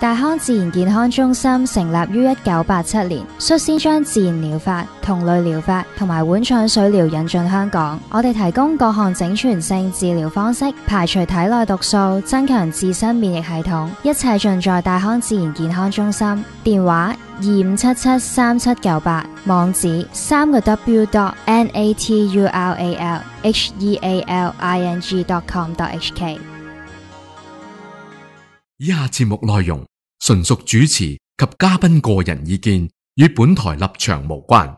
大康自然健康中心成立於1987年，率先將自然療法、同類療法同埋碗廠水療引進香港。我哋提供各項整全性治療方式，排除體內毒素，增強自身免疫系統，一切盡在大康自然健康中心。電話25773798，網址www.naturalhealing.com.hk。 以下節目內容純屬主持及嘉賓個人意見，與本台立場無關。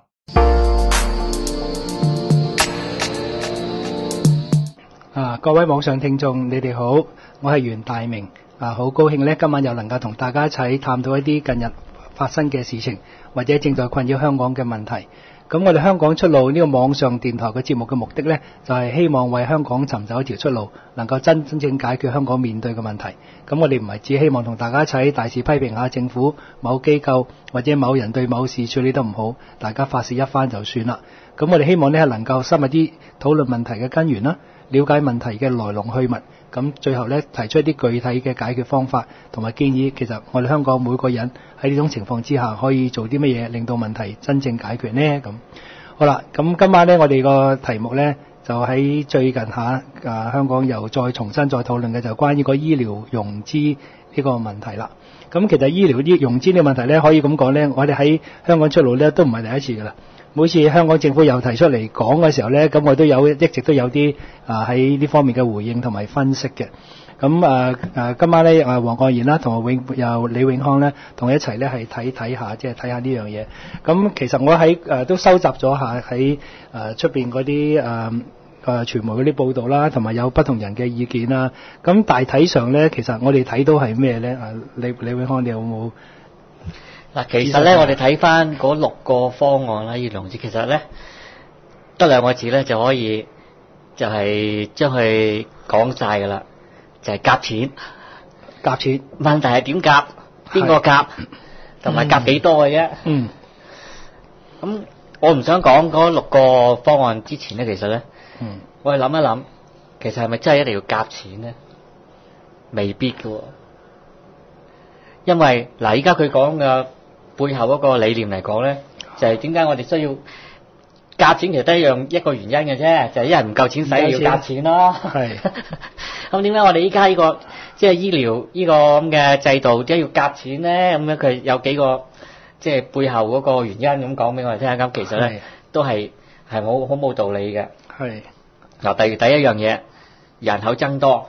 各位網上聽眾，你哋好，我係袁大明。好高興呢，今晚又能夠同大家一齊探討一啲近日發生嘅事情，或者正在困擾香港嘅問題。咁我哋香港出路呢個網上電台嘅節目嘅目的呢，就係希望為香港尋找一條出路，能夠真正解決香港面對嘅問題。咁我哋唔係只希望同大家一齊大肆批評下政府、某機構或者某人對某事處理得唔好，大家發泄一番就算啦。咁我哋希望呢，能夠深入啲討論問題嘅根源啦，了解問題嘅來龍去脈，咁最後呢，提出一啲具體嘅解決方法同埋建議。其實我哋香港每個人喺呢種情況之下可以做啲乜嘢令到問題真正解決呢？咁好啦，咁今晚呢，我哋個題目呢，就喺最近香港又再重新再討論嘅就係關於個醫療融資呢個問題啦。咁其實醫療融資呢個問題呢，可以咁講呢，我哋喺香港出路呢都唔係第一次噶啦。每次香港政府又提出嚟講嘅時候呢，咁我都一直都有啲喺呢方面嘅回應同埋分析嘅。咁今晚呢，黃國賢啦同李永康呢，同我一齊呢係睇下，即係睇下呢樣嘢。咁其實我喺都收集咗下喺出邊嗰啲傳媒嗰啲報道啦，同埋有不同人嘅意見啦。咁大體上呢，其實我哋睇到係咩呢？李永康，你有冇？ 嗱，其實咧，我哋睇翻嗰6個方案啦，醫療融資其實咧得2個字咧就可以，就係將佢講晒噶啦，就係夾錢。 夾錢。 問題係點夾？邊個夾？同埋夾幾多嘅啫？咁我唔想講嗰6個方案之前咧，其實咧，我哋諗一諗，其實係咪真係一定要夾錢咧？未必㗎喎，因為嗱，依家佢講嘅背後嗰個理念嚟講咧，就係點解我哋需要夾錢？其實得一個原因嘅啫，就係一人唔夠錢使要夾錢咯。係。咁點解我哋依家呢個即係醫療呢個咁嘅制度點解要夾錢咧？咁樣佢有幾個即係背後嗰個原因咁講俾我哋聽下。咁其實咧都係好冇道理嘅。係。嗱，第一樣嘢，人口增多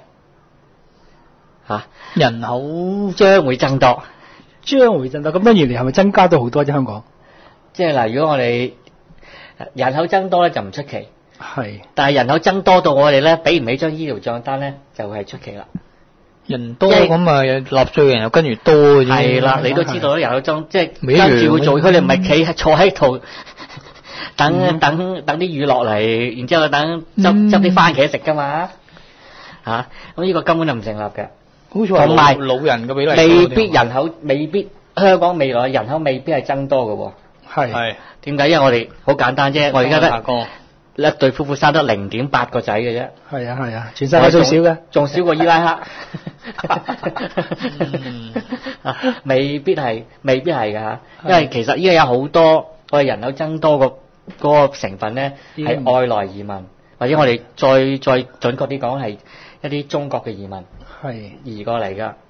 人口將會增多。 咁多年嚟係咪增加到好多啫？香港即係嗱，如果我哋人口增多咧就唔出奇， 係。 但係人口增多到我哋咧俾唔起張醫療帳單咧，就係出奇啦。 人多咁啊，納稅人又跟住多嘅啫。 係啦，你都知道啦，人口增即係跟住會做，佢哋唔係坐喺度等啲雨落嚟，然之後等執啲番茄食噶嘛咁呢個根本就唔成立嘅。 好似話老人嘅比例未必香港未來人口未必係增多嘅喎。係點解？因為我哋好簡單啫，我而家得一對夫婦生得0.8個仔嘅啫。係啊，全世界最少嘅， 仲少過伊拉克。未必係㗎，因為其實依家有好多我哋人口增多嗰個成分咧係外來移民，或者我哋再準確啲講係一啲中國嘅移民。係移過嚟噶，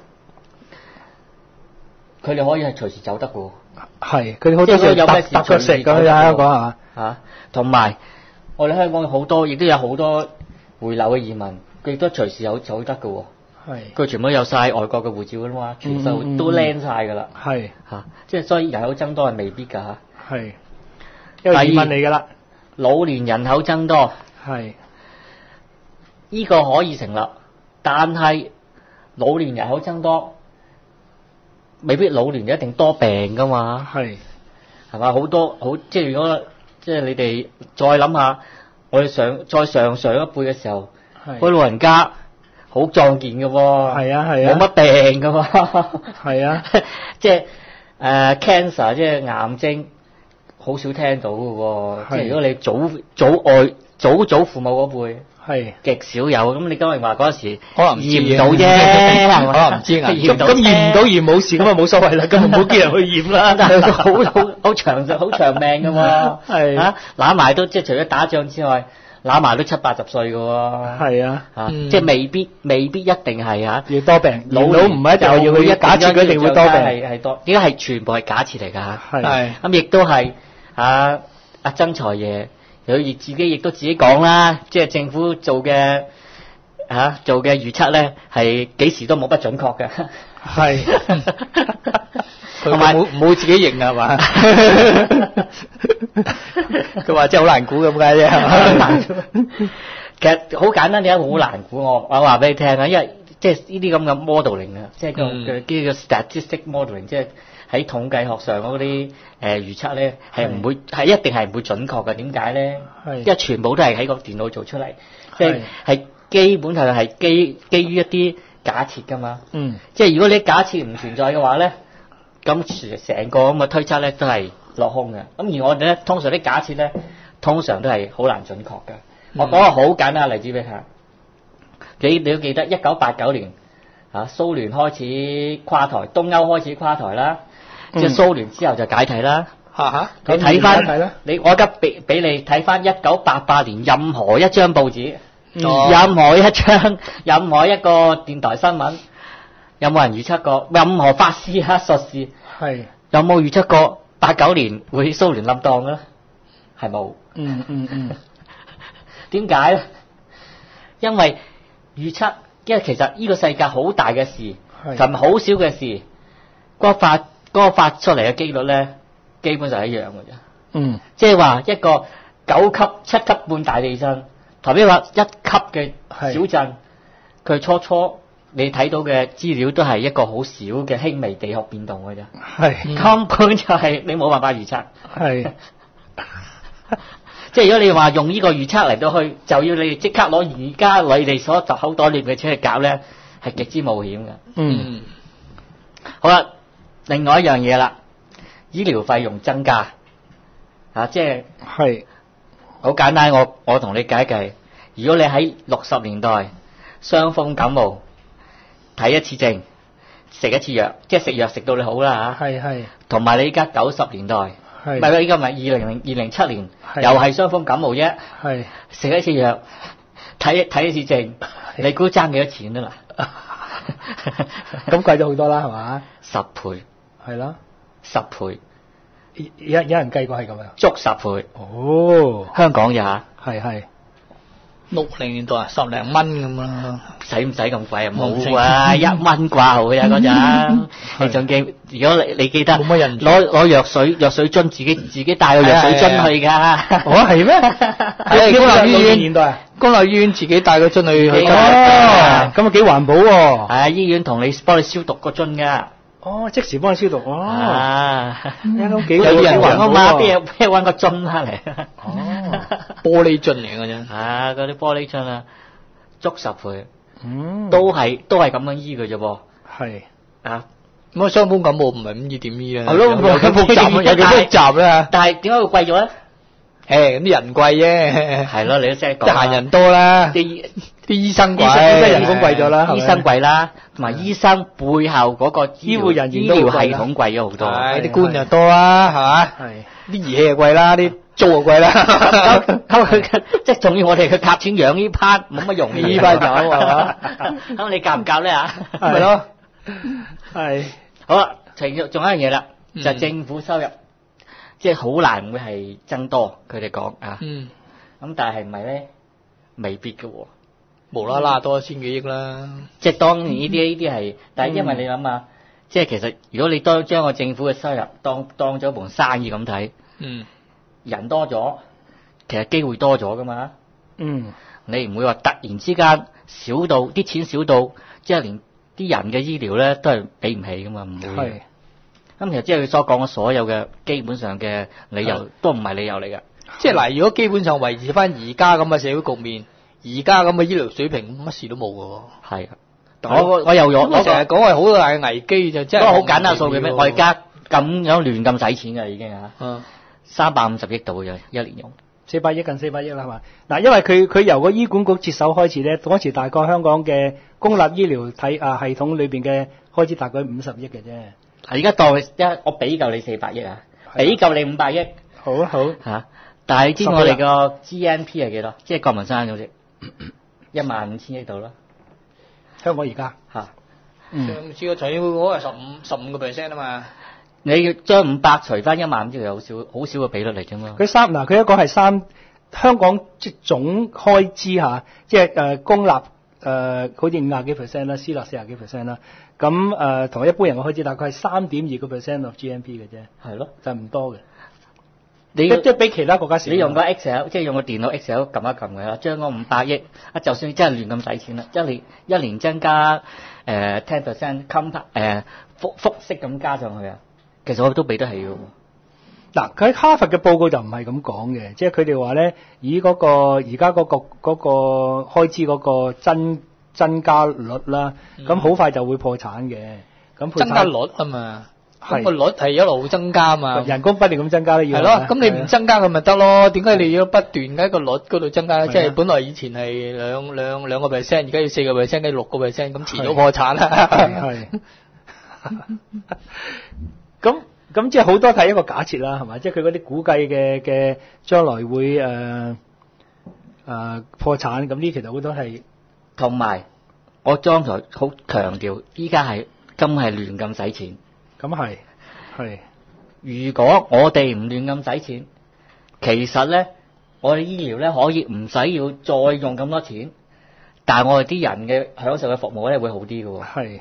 佢哋可以係隨時走得嘅。係，佢哋好多時有咩事搭腳石咁喺香港同埋我哋香港好多，亦都有好多回流嘅移民，佢亦都隨時有走得嘅。係，佢全部有晒外國嘅護照噶啦嘛，全部都 land 晒噶啦。係即係所以人口增多係未必㗎。係，一個疑問嚟㗎啦。老年人口增多係，呢個可以成立。但係老年人口增多，未必老年一定多病噶嘛。係嘛？好即係如果即係你哋再諗下，我哋上一輩嘅時候，嗰老人家好壯健嘅喎。係啊，冇乜病噶嘛。係啊，即係cancer 即係癌症，好少聽到嘅喎。即係如果你祖父母嗰輩。 係極少有。咁你今日話嗰陣時可能驗唔到啫， 可能唔知咁驗唔到驗冇事咁啊冇所謂啦，咁唔好叫人去驗啦。 但係好長命㗎喎， 係啊揦埋都即係除咗打仗之外，揦埋都70-80歲㗎喎。 係啊， 即係未必一定係嚇。 要多病， 老唔係一定要佢假設佢一定會多病， 係多。點解係全部係假設嚟㗎嚇？ 係咁亦都係阿曾財爺佢自己講啦，即係政府做嘅預測咧係幾時都冇不準確嘅。 係。 同埋冇自己認係嘛？佢話真係好難估咁解啫。 其實好簡單，點解好難估？我話俾你聽啊，因為即係呢啲咁嘅 modeling 啊，即係叫 statistic modeling，即係喺統計學上嗰啲預測咧係唔會係一定係唔會準確嘅。點解咧？因為全部都係喺個電腦做出嚟，即係基本上係基於一啲假設㗎嘛。即係如果你假設唔存在嘅話咧，咁成個咁嘅推測咧都係落空嘅。咁而我哋咧通常啲假設咧，通常都係好難準確嘅。我講個好簡單嘅例子俾你睇。你都記得1989年蘇聯開始垮台，東歐開始垮台啦，即係蘇聯之後就解體啦。你睇翻我而家俾你睇翻1988年任何一張報紙，任何一個電台新聞。有冇人預測過？任何法師術士係有冇預測過89年會蘇聯冧檔嘅咧？係冇。點解咧？因為預測，因為其實呢個世界好大嘅事，同埋好少嘅事，嗰個發出嚟嘅機率咧，基本上係一樣嘅啫。即係話一個9級、7級半大地震，同埋話1級嘅小震，佢初你睇到嘅資料都係一個好少嘅輕微地殼變動嘅啫，根本就係你冇辦法預測。即係如果你話用呢個預測嚟到去，就要你即刻攞而家你哋所集口袋裏嘅錢去搞咧，係極之冒險嘅。好啦，另外一樣嘢啦，醫療費用增加即係好簡單。我同你計一計，如果你喺60年代傷風感冒睇一次症，食一次藥，即係食藥食到你好啦嚇。同埋你依家90年代，唔係依家唔係2007年，又係傷風感冒啫。食一次藥，睇一次症，你估爭幾多錢啊嗱？ 咁貴咗好多啦，係嘛 ？10倍。係咯，10倍。 有人計過係咁樣， 足10倍。 哦， 香港也係。 60年代10零蚊咁啦， 使唔使咁貴啊？冇啊，1蚊掛號嘅咋嗰陣。你仲記？如果你記得，冇乜人攞藥水樽自己帶個藥水樽去㗎。 係咩？喺公立醫院自己帶個樽去。咁啊幾環保喎。 係啊，醫院幫你消毒個樽㗎。 即時幫你消毒。幾有啲人講嘛，邊有揾個樽翻嚟？ 玻璃樽嚟嘅啫。 嗰啲玻璃樽啊，足10倍。都係咁樣醫嘅啫噃。 咁傷風感冒唔係咁醫點醫啊？ 係咯，有幾複雜咧？ 但係點解會貴咗咧？ 咁啲人貴啫。 係咯，你都識講。 得閒人多啦，啲醫生貴， 人工貴咗啦， 醫生貴啦，同埋醫生背後嗰個醫療系統貴咗好多。 啲官又多啦，係嘛？啲儀器又貴啦，啲租又貴啦。 即係仲要我哋去夾錢養呢 part 冇乜用。 呢 part 有係嘛？ 咁你夾唔夾咧嚇？ 咪咯， 好啦，仲有一樣嘢啦，就係政府收入，即係好難會係增多。佢哋講啊，咁但係唔係咧？未必嘅喎， 無啦啦多1000幾億啦。 即係當然呢啲係，但係因為你諗下，即係其實如果你將個政府嘅收入當咗盤生意咁睇，人多咗，其實機會多咗噶嘛。你唔會話突然之間少到啲錢少到，即係連啲人嘅醫療咧都係俾唔起噶嘛，唔會。咁其實即係佢所講嘅所有嘅基本上嘅理由都唔係理由嚟㗎。 即係嗱，如果基本上維持翻而家咁嘅社會局面，而家咁嘅醫療水平，乜事都冇㗎喎。係啊，我又我成日講係好大嘅危機就即係。好簡單數據咩？我而家咁樣亂咁使錢㗎已經嚇。350億度嘅一年用。 400億近400億啦，係嘛？嗱，因為佢由個醫管局接手開始咧，嗰時大概香港嘅公立醫療系統裏邊嘅開支大概50億嘅啫。 而家當我俾夠你400億啊，俾夠你500億。 好嚇！但係你知我哋個 GNP 係幾多？即係國民生產總值15000億度啦。 香港而家上次個財政報告係15% 啊嘛。 你要將500除翻15000，就有好少嘅比率嚟啫嘛。 佢一個係香港即總開支嚇，即係公立好似50幾%啦，私立40幾%啦。咁同一般人嘅開支大概係3.2% of GNP 嘅啫。係咯，就唔多嘅。即係比其他國家少。 你用個 Excel， 即係用個電腦 Excel 撳一撳嘅啦，將嗰500億就算真係亂咁使錢啦，一年增加10% 複式咁加上去啊，其實我都俾得起嘅。 嗱，佢喺哈佛嘅報告就唔係咁講嘅，即係佢哋話咧，以嗰個而家嗰個開支嗰個增加率啦，咁好快就會破產嘅。咁增加率啊嘛。咁個率係一路增加嘛， 人工不斷咁增加咧，要係咯。咁你唔增加佢咪得咯？點解你要不斷喺個率嗰度增加咧？即係本來以前係兩個 percent， 而家要4個 percent， 跟住6個 percent， 咁遲早破產啦。係。咁即係好多係一個假設啦，係嘛？即係佢嗰啲估計嘅將來會破產，咁呢其實好多係。 同埋我剛才好強調，依家係根本係亂咁使錢。 咁係， 如果我哋唔亂咁使錢，其實咧，我哋醫療咧可以唔使要再用咁多錢，但係我哋啲人嘅享受嘅服務咧會好啲嘅喎。 係，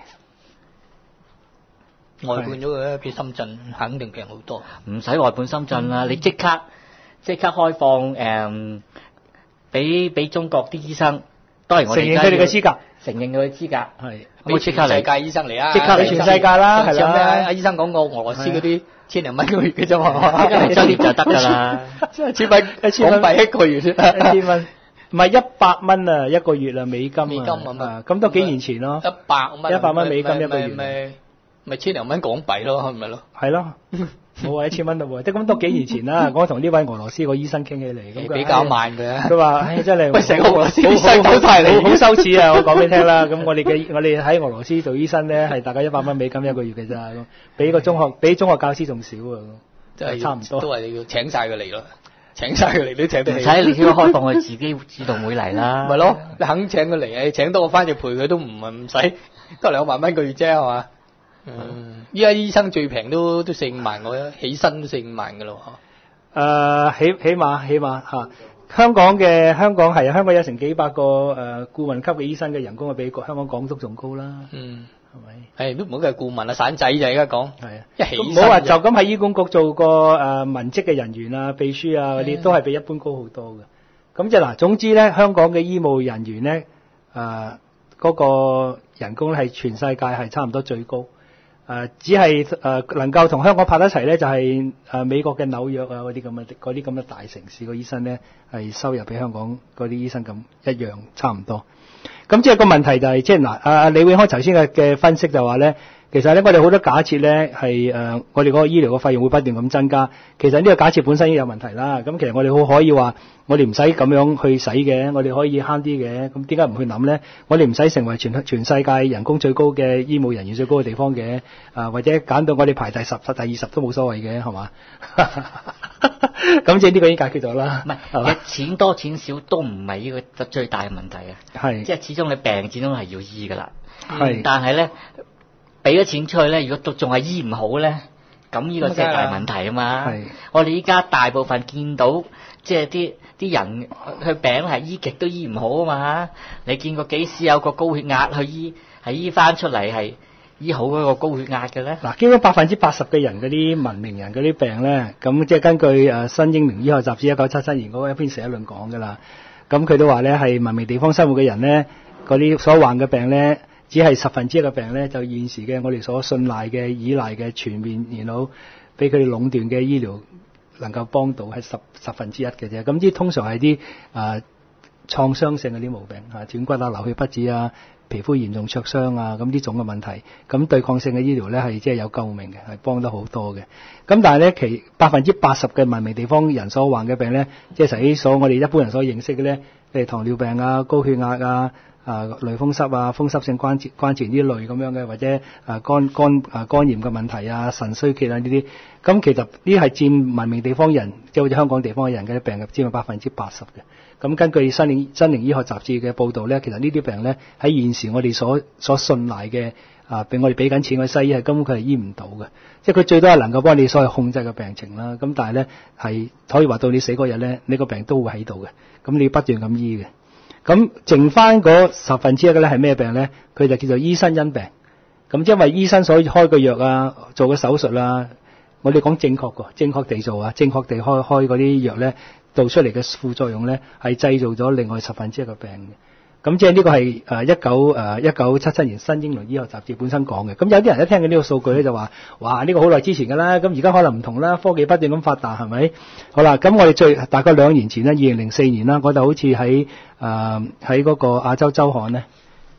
外判咗佢咧，比深圳肯定平好多。 唔使外判深圳啦，你即刻開放俾中國啲醫生，當然我哋承認佢哋嘅資格。 承認佢嘅資格係， 俾全世界醫生嚟啊！ 即刻俾全世界啦，係啦。 阿醫生講過俄羅斯嗰啲1000零蚊一個月嘅啫嘛， 即刻嚟就得㗎啦。 1000蚊港幣一個月先 ，1000蚊，唔係100蚊啊一個月啊美金啊， 咁都幾年前咯。100蚊美金一個月， 咪1000零蚊港幣咯，係咪咯？ 係咯。冇話1000蚊咯喎，即係咁都幾年前啦。我同呢位俄羅斯個醫生傾起嚟，咁比較慢嘅。 佢話：唉，真係喂，成個俄羅斯醫生好快嚟， 好羞恥啊！我講俾你聽啦。咁我哋喺俄羅斯做醫生咧，係大概100蚊美金一個月嘅咋，比中學教師仲少啊！ 即係差唔多。都係你要請曬佢嚟咯，請曬佢嚟都請得起。 唔使你只要開放佢自己自動會嚟啦。 咪咯，你肯請佢嚟，請多個翻譯陪佢都唔使，都2萬蚊個月啫，係嘛？依家醫生最平都4-5萬，我起薪都4-5萬噶咯。 起碼嚇。香港有成幾百個顧問級嘅醫生嘅人工係比香港港督仲高啦。係咪？ 都唔好計顧問啊，散仔就而家講。係啊，一起薪。唔好話就咁喺醫管局做個文職嘅人員啊、秘書啊嗰啲，都係比一般高好多嘅。咁就嗱，總之咧，香港嘅醫務人員咧，嗰個人工係全世界係差唔多最高。只係能夠同香港拍得齊咧，就係美國嘅紐約啊嗰啲咁嘅大城市個醫生咧，係收入比香港嗰啲醫生咁一樣差唔多。咁即係個問題就係即係嗱，李永康頭先嘅分析就話咧，其實咧我哋好多假設咧係我哋嗰個醫療嘅費用會不斷咁增加。其實呢個假設本身已經有問題啦。咁其實我哋好可以話，我哋唔使咁樣去使嘅，我哋可以慳啲嘅。咁點解唔去諗咧？我哋唔使成為全世界人工最高嘅醫務人員最高嘅地方嘅，或者揀到我哋排第10、第20都冇所謂嘅，係嘛？咁即係呢個已經解決咗啦。 唔係，錢多錢少都唔係呢個最大嘅問題啊。係，即係始終你病始終係要醫噶啦。係，但係咧俾咗錢出去咧，如果都仲係醫唔好咧，咁呢個先係大問題啊嘛。係，我哋依家大部分見到即係啲人佢病係醫極都醫唔好啊嘛。你見過幾時有個高血壓去醫係醫翻出嚟係醫好嗰個高血壓嘅咧？ 嗱，基本80%嘅人嗰啲文明人嗰啲病咧，咁即係根據新英明醫學雜誌1977年嗰一篇社論講噶啦。咁佢都話咧係文明地方生活嘅人咧，嗰啲所患嘅病咧，只係1/10嘅病咧，就現時嘅我哋所信賴嘅依賴嘅全面，然後俾佢哋壟斷嘅醫療能夠幫到係1/10嘅啫。咁啲通常係啲創傷性嗰啲毛病斷骨啊、流血不止啊、皮膚嚴重灼傷啊，咁呢種嘅問題，咁對抗性嘅醫療咧係即係有救命嘅，係幫得好多嘅。咁但係咧，其80%嘅文明地方人所患嘅病咧，即係所我哋一般人所認識嘅咧，譬如糖尿病啊、高血壓啊、類風濕啊、風濕性關節呢類咁樣嘅，或者肝炎嘅問題啊、腎衰竭啊呢啲，咁其實呢係佔文明地方人，即係好似香港地方嘅人嘅病嘅佔80%嘅。咁根據新寧醫學雜誌嘅報導咧，其實呢啲病咧喺現時我哋所信賴嘅俾我哋俾緊錢嘅西醫係根本佢係醫唔到嘅，即係佢最多係能夠幫你所謂控制嘅病情啦。咁但係咧係可以話到你死嗰日咧，你個病都會喺度嘅，咁你要不斷咁醫嘅。咁剩翻嗰1/10嘅咧係咩病咧？佢就叫做醫生因病。咁因為醫生所開嘅藥啊，做嘅手術啊，我哋講正確地做啊，正確地開嗰啲藥咧，導出嚟嘅副作用咧，係製造咗另外1/10嘅病嘅。咁即係呢個係1977年新英倫醫學雜誌本身講嘅。咁有啲人一聽到呢個數據咧，就話：哇！呢個好耐之前㗎啦，咁而家可能唔同啦，科技不斷咁發達，係咪？好啦，咁我哋大概2年前咧，2004年啦，我就好似喺嗰個亞洲週刊咧，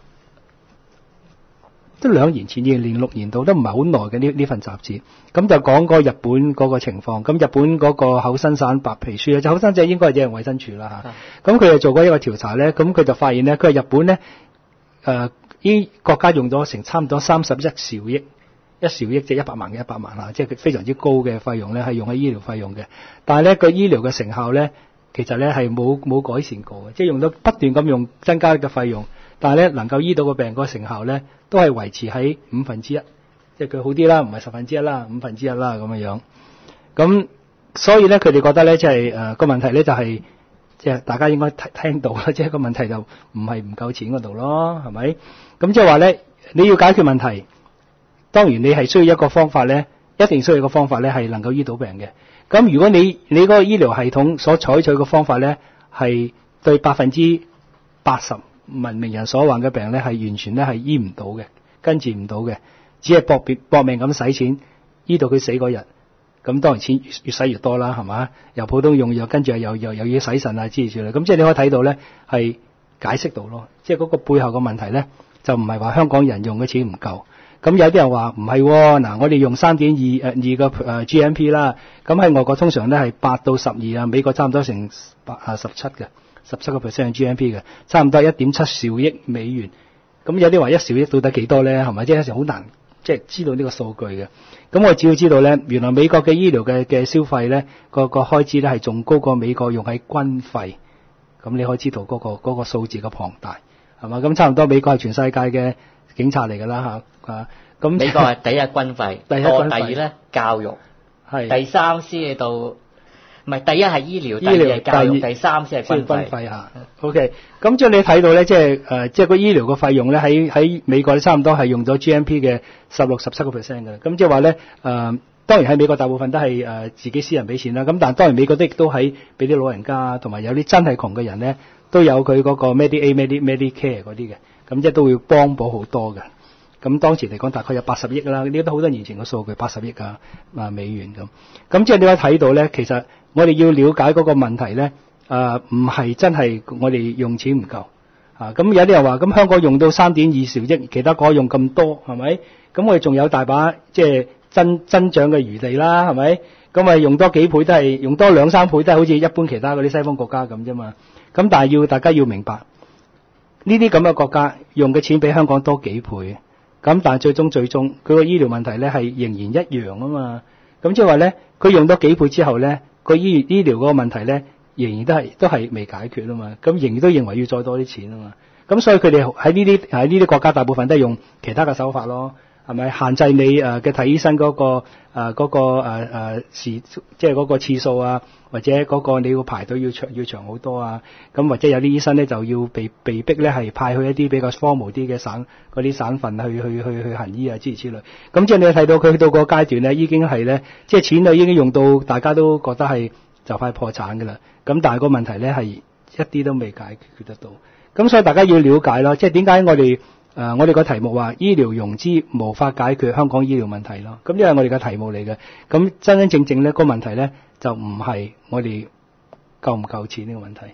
都2年前2006年度都唔係好耐嘅呢份雜誌，咁就講過日本嗰個情況。咁日本嗰個厚生省白皮書咧，就厚生省應該係人衛生署啦嚇。咁佢就做過一個調查咧，咁佢就發現咧，佢係日本咧啲國家用咗差唔多31兆億，1兆億即係100萬嘅100萬嚇，即係非常之高嘅費用咧，係用喺醫療費用嘅。但係咧個醫療嘅成效咧，其實咧係冇改善過嘅，即係用到不斷咁用增加嘅費用。但係咧，能夠醫到個病嗰個成效咧，都係維持喺1/5，即係佢好啲啦，唔係1/10啦，1/5啦咁樣。咁所以咧，佢哋覺得咧，即係個問題咧就係，即係大家應該聽到啦，即係個問題就唔係唔夠錢嗰度咯，係咪？咁即係話咧，你要解決問題，當然你係需要一個方法咧，一定需要一個方法咧係能夠醫到病嘅。咁如果你嗰個醫療系統所採取嘅方法咧，係對80%文明人所患嘅病咧，係完全咧係醫唔到嘅，根治唔到嘅，只係搏命咁使錢醫到佢死嗰日。咁當然錢越使越多啦，係嘛？由普通用藥，跟住又要洗腎啊之類。咁即係你可以睇到咧，係解釋到咯。即係嗰個背後嘅問題咧，就唔係話香港人用嘅錢唔夠。咁有啲人話唔係嗱，我哋用3.2個GMP 啦。咁喺外國通常咧係8到12啊，美國差唔多成17嘅。17% GNP 嘅，差唔多1.7兆億美元。咁有啲話1兆億到底幾多咧？係咪？即係有時好難即係知道呢個數據嘅。咁我只要知道咧，原來美國嘅醫療嘅消費咧，個開支咧係仲高過美國用喺軍費。咁你可以知道嗰個數字嘅龐大，係嘛？咁差唔多美國係全世界嘅警察嚟㗎啦嚇。咁美國係第一軍費，第二咧教育，第三先係到。唔係，第一係醫療，第二係教育，第三先係軍費嚇。 OK， 咁即係你睇到咧，即係個醫療嘅費用咧，喺美國差唔多係用咗 GNP 嘅16-17% 㗎啦。咁即係話咧，當然喺美國大部分都係自己私人俾錢啦。咁但係當然美國亦都喺俾啲老人家同埋有啲真係窮嘅人咧，都有佢嗰個 Medicare 嗰啲嘅。咁即係都會幫補好多嘅。咁當時嚟講大概有80億啦，呢啲都好多年前嘅數據，80億美元咁。咁即係你可以睇到咧，其實我哋要了解嗰個問題咧，唔係真係我哋用錢唔夠咁有啲人話，咁香港用到3.2兆億，其他國家用咁多，係咪？咁我哋仲有大把即係增長嘅餘地啦，係咪？咁啊用多幾倍都係用多2-3倍都係好似一般其他嗰啲西方國家咁啫嘛。咁但係大家要明白，呢啲咁嘅國家用嘅錢比香港多幾倍。咁但係最終佢個醫療問題咧係仍然一樣啊嘛。咁即係話咧，佢用多幾倍之後咧，個醫療嗰個問題咧仍然都係未解決啊嘛。咁仍然都認為要再多啲錢啊嘛。咁所以佢哋喺呢啲國家大部分都係用其他嘅手法咯，係咪？限制你嘅睇醫生嗰個即係嗰個次數啊，或者嗰個你要排隊要長好多啊。咁或者有啲醫生咧就要被逼咧係派去一啲比較荒蕪啲嘅嗰啲省份去行醫啊之類。咁即係你睇到佢去到個階段咧，已經係咧即係錢就已經用到大家都覺得係就快破產㗎啦。咁但係個問題咧係一啲都未解決得到。咁所以大家要了解咯，即係點解我哋個題目話醫療融資無法解決香港醫療問題咯。咁呢係我哋嘅題目嚟嘅。咁真正咧個問題咧就唔係我哋夠唔夠錢呢個問題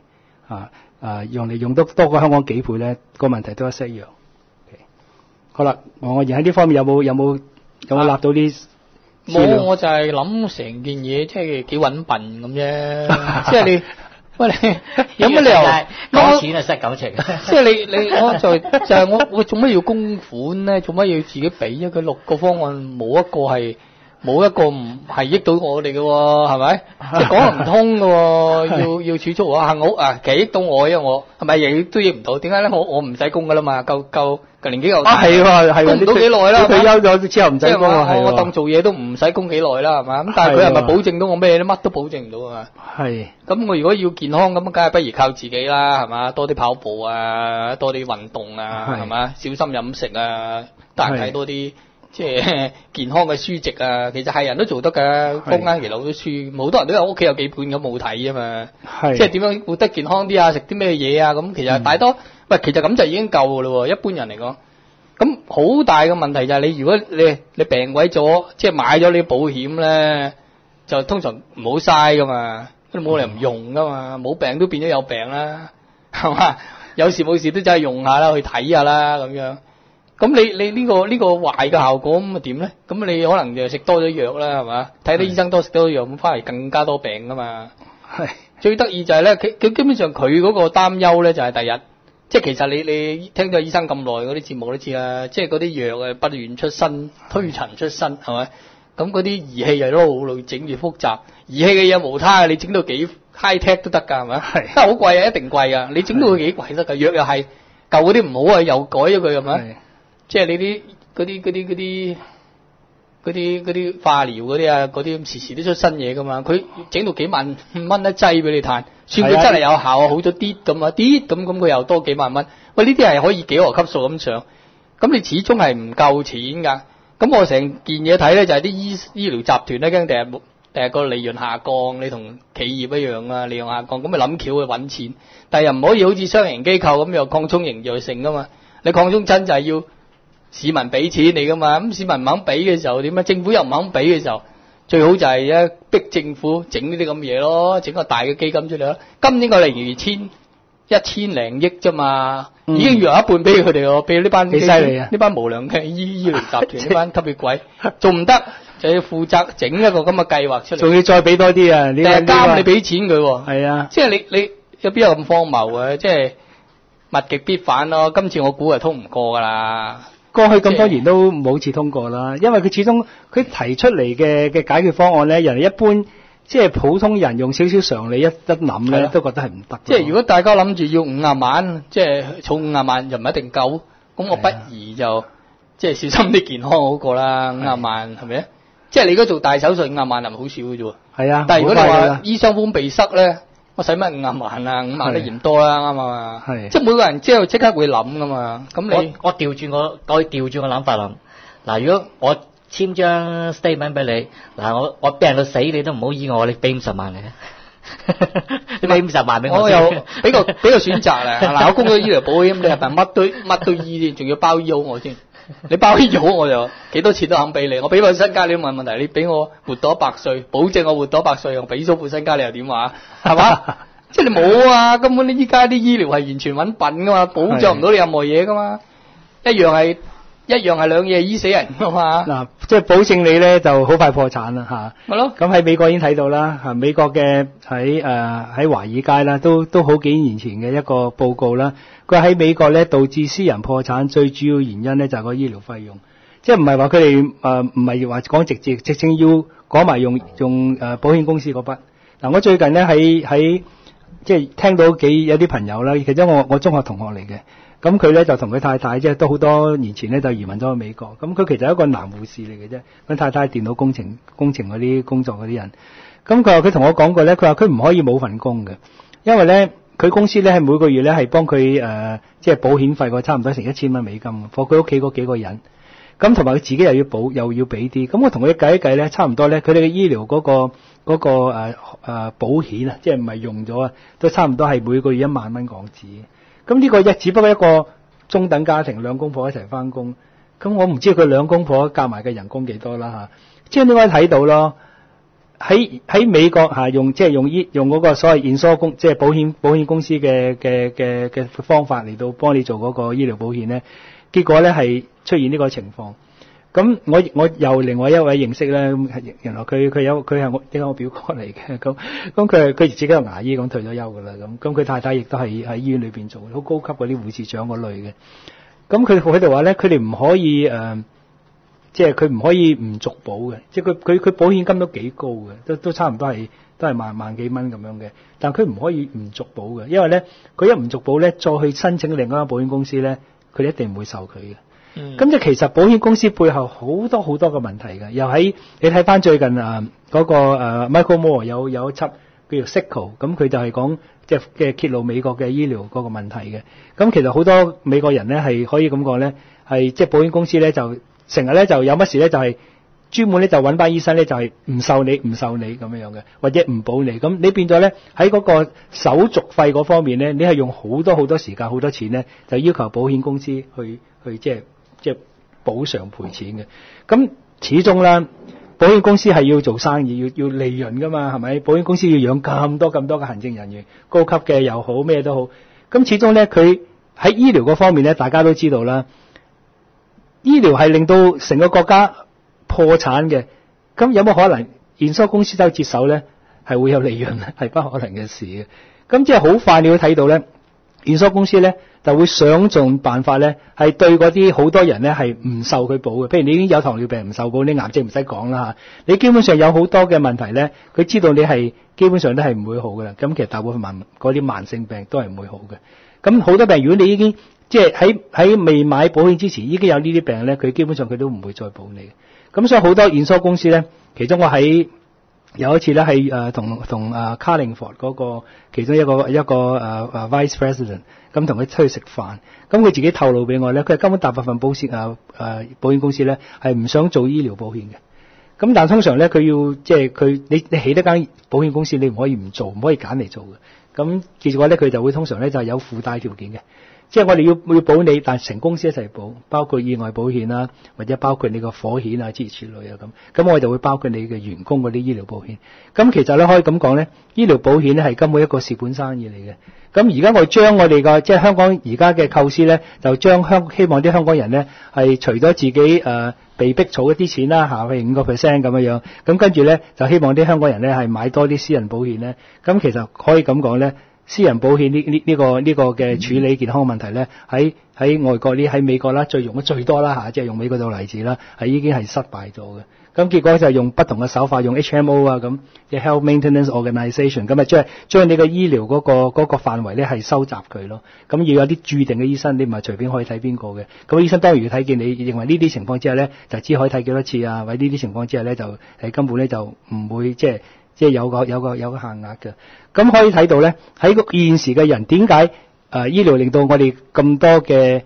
用得多過香港幾倍咧，個問題都一式一樣。好啦，我而喺呢方面有冇立到啲？ 冇，我就係諗成件嘢，即係幾揾笨咁啫。即係你，喂你有乜理由講錢啊，失感情？ 即係你我就係我做乜要供款咧？做乜要自己俾啊？佢6個方案冇一個唔係益到我哋嘅喎，係咪？即係講唔通嘅喎，要儲蓄啊，幸好啊，其實益到我，因為我係咪亦都益唔到？點解咧？我唔使供噶啦嘛，夠年紀夠大。 係喎， 供唔到幾耐啦？ 退休咗之後唔使供啊，係我當做嘢都唔使供幾耐啦，係嘛？咁但係佢係咪保證到我咩？乜都保證唔到啊嘛。 係。咁我如果要健康咁，梗係不如靠自己啦，係嘛？多啲跑步啊，多啲運動啊，係嘛？小心飲食啊，得閒睇多啲。即係健康嘅書籍啊，其實係人都做得㗎。坊間其實好多書，好多人都有屋企有幾本咁冇睇啊嘛。即係點樣活得健康啲啊？食啲咩嘢啊？咁其實大多其實咁就已經夠㗎咯喎。一般人嚟講，咁好大嘅問題就係你如果你病鬼咗，即係買咗呢啲保險咧，就通常唔好嘥㗎嘛，都冇理由唔用㗎嘛。冇病都變咗有病啦，係嘛？有事冇事都真係用下啦，去睇下啦咁樣。咁你呢個壞嘅效果咁啊點咧？咁你可能就食多咗藥啦，係嘛？睇啲醫生多食多咗藥，咁翻嚟更加多病噶嘛。係最得意就係咧，佢基本上佢嗰個擔憂咧就係第一，即係其實你聽咗醫生咁耐嗰啲節目都知啦，即係嗰啲藥啊不斷出新推陳出新，係咪？咁嗰啲儀器又都好累整住複雜，儀器嘅嘢無他，你整到幾 high tech 都得㗎，係咪？係，但係好貴啊，一定貴啊！你整到佢幾貴得㗎？藥又係舊嗰啲唔好啊，又改咗佢係咪？即係你嗰啲化療嗰啲啊，嗰啲時時都出新嘢噶嘛，佢整到幾萬蚊一劑俾你嘆，算佢真係有效啊，好咗啲咁啊，啲咁佢又多幾萬蚊。喂，呢啲係可以幾何級數咁上，咁你始終係唔夠錢噶。咁我成件嘢睇咧就係啲醫療集團咧，驚第日個利潤下降，你同企業一樣啊，利潤下降，咁咪諗橋去揾錢，但係又唔可以好似商營機構咁又擴充營又成噶嘛，你擴充真就係要市民俾錢你噶嘛，咁市民唔肯俾嘅時候點啊？政府又唔肯俾嘅時候，最好就係咧逼政府整呢啲咁嘢咯，整個大嘅基金出嚟咯。今年個例如1000零億啫嘛，已經讓一半俾佢哋咯，俾呢班幾犀利啊！呢班無良嘅醫療集團，呢班吸血鬼，仲唔得就要負責整一個咁嘅計劃出嚟， 仲要再俾多啲啊！ 你係監你俾錢佢喎， 係啊， 即係你有邊有咁荒謬嘅？即係物極必反咯。今次我估係通唔過噶啦。 過去咁多年都冇次通過啦，因為佢始終佢提出嚟嘅解決方案咧，人哋一般即係普通人用少少常理一諗咧，都覺得係唔得。 即係如果大家諗住要50萬，即係儲50萬又唔一定夠，咁我不如就即係小心啲健康好過啦。50萬係咪啊？即係你如果做大手術50萬係咪好少嘅啫？係啊。但係如果你話醫生風鼻塞咧，我使乜50萬啊？5萬都嫌多啦，啱嘛？係。即係每個人即刻會諗噶嘛。咁我調轉個諗法諗。嗱，如果我簽張 statement 俾你，嗱我病到死你都唔好醫我，你俾50萬嚟啊！你俾50萬俾我。 我又俾個選擇啦。嗱，我供咗醫療保險，你係咪乜都醫，仲要包醫好我先？你包醫好我就幾多錢都肯俾你，我俾份身家你都冇問題，你俾我活到100歲，保證我活到100歲，我俾咗份身家你又點話？係嘛？即係你冇啊！根本你依家啲醫療係完全揾笨噶嘛，保障唔到你任何嘢噶嘛，一樣係兩嘢醫死人噶嘛。嗱， 即係保證你咧就好快破產啦嚇。 咪咯。 咁喺美國已經睇到啦，嚇美國嘅喺華爾街啦，都好幾年前嘅一個報告啦。佢喺美國咧導致私人破產最主要原因咧就係個醫療費用，即係唔係話佢哋唔係話講直情要講埋用保險公司嗰筆。嗱，我最近咧喺即係聽到有啲朋友啦，其實我中學同學嚟嘅，咁佢咧就同佢太太即係都好多年前咧就移民咗去美國，咁佢其實係一個男護士嚟嘅啫，佢太太係電腦工程嗰啲工作嗰啲人，咁佢同我講過咧，佢話佢唔可以冇份工嘅，因為咧佢公司咧係每個月咧係幫佢即係保險費個差唔多成1000蚊美金，貨佢屋企嗰幾個人，咁同埋佢自己又要俾啲，咁我同佢計一計咧，差唔多咧佢哋嘅醫療嗰個保險啊，即係唔係用咗啊，都差唔多係每個月1萬蚊港紙。咁呢個只不過一個中等家庭兩公婆一齊翻工，咁我唔知佢兩公婆夾埋嘅人工幾多啦嚇。即係你可以睇到咯， 喺美國用嗰個所謂insure即係保險公司嘅方法嚟到幫你做嗰個醫療保險咧，結果咧係出現呢個情況。咁我又另外一位認識咧，原來佢係我表哥嚟嘅，咁佢自己係牙醫咁退咗休噶啦，咁佢太太亦都係喺醫院裏邊做，好高級嗰啲護士長嗰類嘅。咁佢喺度話咧，佢哋唔可以即係佢唔可以唔續保嘅，即係佢保險金都幾高嘅，都差唔多都係萬幾蚊咁樣嘅，但佢唔可以唔續保嘅，因為咧佢一唔續保咧，再去申請另一間保險公司咧，佢一定唔會受佢嘅。咁即係其實保險公司背後好多好多嘅問題嘅，又喺你睇翻最近嗰個Michael Moore 有一輯叫做 Sickle， 咁佢就係講即係嘅揭露美國嘅醫療嗰個問題嘅。咁其實好多美國人咧係可以咁講咧，係即係保險公司咧就成日咧就有乜事咧就係專門咧就揾班醫生咧就係唔受你咁樣嘅，或者唔保你。咁你變咗咧喺嗰個手續費嗰方面咧，你係用好多時間好多錢咧，就要求保險公司去即係補償賠錢嘅。咁始終啦，保險公司係要做生意，要利潤噶嘛，係咪？保險公司要養咁多嘅行政人員，高級嘅又好，咩都好。咁始終咧，佢喺醫療嗰方面咧，大家都知道啦，醫療係令到成個國家破產嘅。咁有冇可能insurance公司都接手咧？係會有利潤，係不可能嘅事嘅。咁即係好快你會睇到咧，insurance公司咧就會想盡辦法咧，係對嗰啲好多人咧係唔受佢保嘅。譬如你已經有糖尿病唔受保，你癌症唔使講啦嚇，你基本上有好多嘅問題咧，佢知道你係基本上都係唔會好嘅啦。咁其實大部分嗰啲慢性病都係唔會好嘅。咁好多病如果你已經即係喺未買保險之前已經有呢啲病咧，佢基本上佢都唔會再保你嘅。咁所以好多insurance公司咧，其中我喺有一次咧係同Carlingford 嗰個其中一個Vice President， 咁同佢出去食飯，咁佢自己透露俾我咧，佢係根本大部分保險公司咧係唔想做醫療保險嘅。咁但係通常咧佢要即係你起得間保險公司，你唔可以唔做，唔可以揀嚟做嘅。咁結果咧佢就會通常咧就係有附帶條件嘅。即係我哋要保你，但係成公司一齊保，包括意外保險啦，或者包括你個火險啊諸如此類啊咁。咁我哋就會包括你嘅員工嗰啲醫療保險。咁其實咧可以咁講咧，醫療保險咧係根本一個蝕本生意嚟嘅。咁而家我將我哋個即係香港而家嘅構思咧，就將希望啲香港人咧係除咗自己被逼儲一啲錢啦嚇，譬如5% 咁樣。咁跟住咧就希望啲香港人咧係買多啲私人保險咧。咁其實可以咁講咧。私人保險呢個嘅處理健康問題咧，喺外國喺美國啦，用得最多啦嚇，即係用美國做例子啦，係已經係失敗咗嘅。咁結果就用不同嘅手法，用 HMO 啊咁嘅 Health Maintenance Organisation， 咁啊將你個醫療嗰個範圍咧係收窄佢咯。咁要有啲注定嘅醫生，你唔係隨便可以睇邊個嘅。咁醫生當然要睇見你認為呢啲情況之下咧，就只可以睇幾多次啊，或者呢啲情況之下咧就根本咧就唔會即係有個限額嘅。咁可以睇到咧，喺個現時嘅人點解醫療令到我哋咁多嘅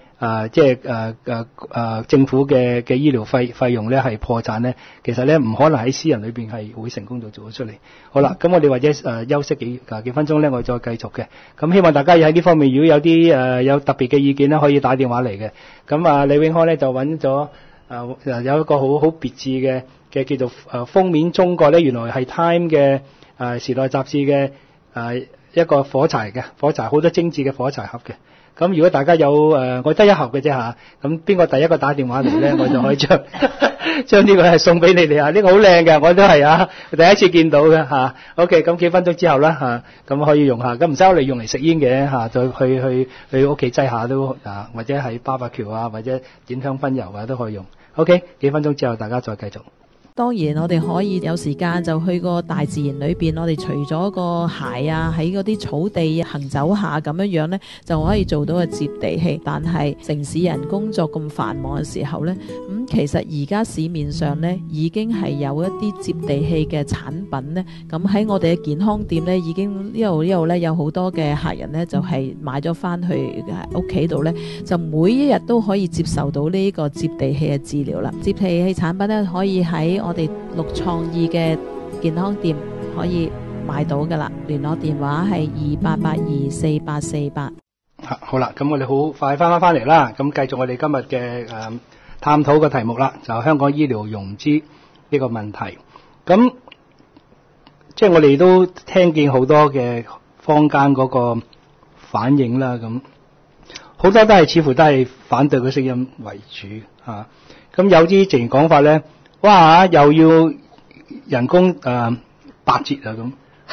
政府嘅醫療費用咧係破產咧？其實咧唔可能喺私人裏邊係會成功到做得出嚟。好啦，咁我哋或者休息幾分鐘咧，我再繼續嘅。咁希望大家喺呢方面如果有啲有特別嘅意見咧，可以打電話嚟嘅。咁李永康咧就揾咗有一個好別致嘅叫做封面中國咧，原來係 Time 嘅時代雜誌嘅一個火柴好多精緻嘅火柴盒嘅。咁如果大家有我得一盒嘅啫嚇，咁邊個第一個打電話嚟咧，我就可以將呢個係送俾你哋啊！呢個好靚嘅，我都係第一次見到嘅嚇。OK， 咁幾分鐘之後啦嚇，咁可以用下，咁唔使我哋用嚟食煙嘅嚇，就去屋企擠下都或者喺BBQ啊，或者點香薰油啊都可以用。OK， 幾分鐘之後大家再繼續。 當然我哋可以有時間就去個大自然裏邊，我哋除咗個鞋啊，喺嗰啲草地行走下咁樣呢，就可以做到個接地氣。但係城市人工作咁繁忙嘅時候呢，其實而家市面上呢已經係有一啲接地氣嘅產品呢。咁喺我哋嘅健康店呢，已經呢度呢有好多嘅客人呢，就係買咗翻去屋企度呢，就每一日都可以接受到呢個接地氣嘅治療啦。接地氣產品呢，可以喺我哋綠創意嘅健康店可以買到噶啦，聯絡電話係28824848。 好啦，咁我哋好快翻嚟啦，咁繼續我哋今日嘅探討嘅題目啦，就香港醫療融資呢個問題。咁即係我哋都聽見好多嘅坊間嗰個反應啦，咁好多都係似乎都係反對嘅聲音為主嚇。咁有啲直言講法咧，哇又要人工8折啊咁，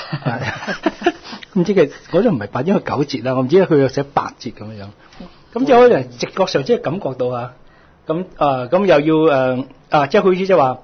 唔知佢嗰度唔係8，應該9折啦，我唔知佢又寫8折咁樣。咁即係可能直覺上即係感覺到啊，咁又要即係好似即係話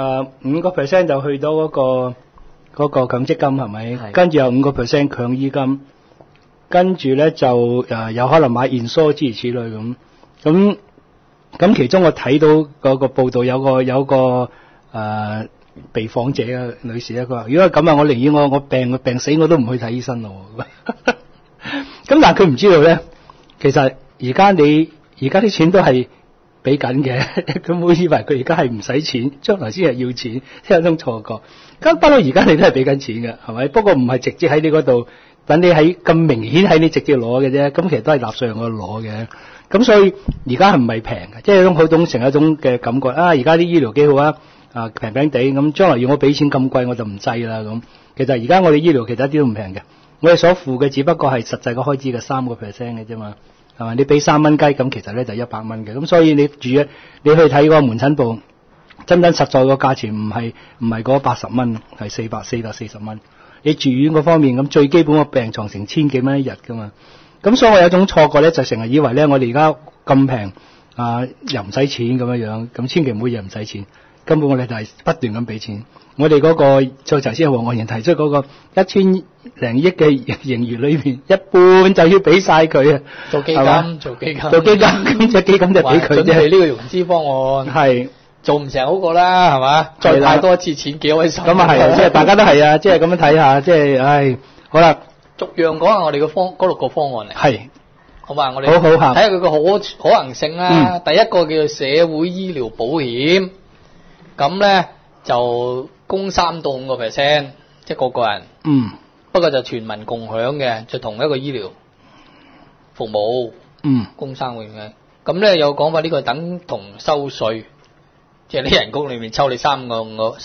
5% 就去到嗰個強積金係咪？跟住有5% 強醫金，跟住咧就有可能買現疏諸如此類咁。咁其中我睇到嗰個報道有個被訪者嘅女士咧，佢話：如果係咁啊，我寧願我病死我都唔去睇醫生咯。咁但係佢唔知道咧，其實而家啲錢都係俾緊嘅，佢唔好以為佢而家係唔使錢，將來先係要錢，有種錯覺。咁不過而家你都係俾緊錢嘅，係咪？不過唔係直接喺你嗰度，等你喺咁明顯喺你直接攞嘅啫。咁其實都係納稅人嗰度攞嘅。咁所以而家係唔係平嘅？即係種好成一種嘅感覺啊！而家啲醫療幾好啊，平平地咁，將來要我俾錢咁貴我就唔制啦咁。其實而家我哋醫療其實一啲都唔平嘅，我哋所付嘅只不過係實際嘅開支嘅3%嘅啫嘛，係嘛？你俾3蚊雞咁，其實咧就100蚊嘅。咁所以你去睇嗰個門診部，真實在個價錢唔係嗰80蚊，係440蚊。你住院嗰方面咁最基本個病床成1000幾蚊一日噶嘛。咁所以我有種錯覺咧，就成日以為咧我哋而家咁平又唔使錢咁樣，咁千祈唔好以為唔使錢，根本我哋就係不斷咁俾錢。我哋嗰個就頭先黃愛賢提出嗰個1000零億嘅盈餘裏邊，一半就要俾晒佢啊！ 做基金， 咁隻基金就俾佢啫。 準備呢個融資方案係做唔成好過啦，係嘛？再派多一次錢幾開心。 咁啊係，即係大家都係啊，即係咁樣睇下，即係好啦。 逐樣講下我哋嗰6個方案嚟， 係好嘛？我哋好睇下佢個可行性啦。第一個叫做社會醫療保險，咁咧就供3到5%，即係個人。不過就全民共享嘅，就同一個醫療服務。供3個月嘅。咁咧有講法呢個等同收稅，即係你人工裏面抽你3到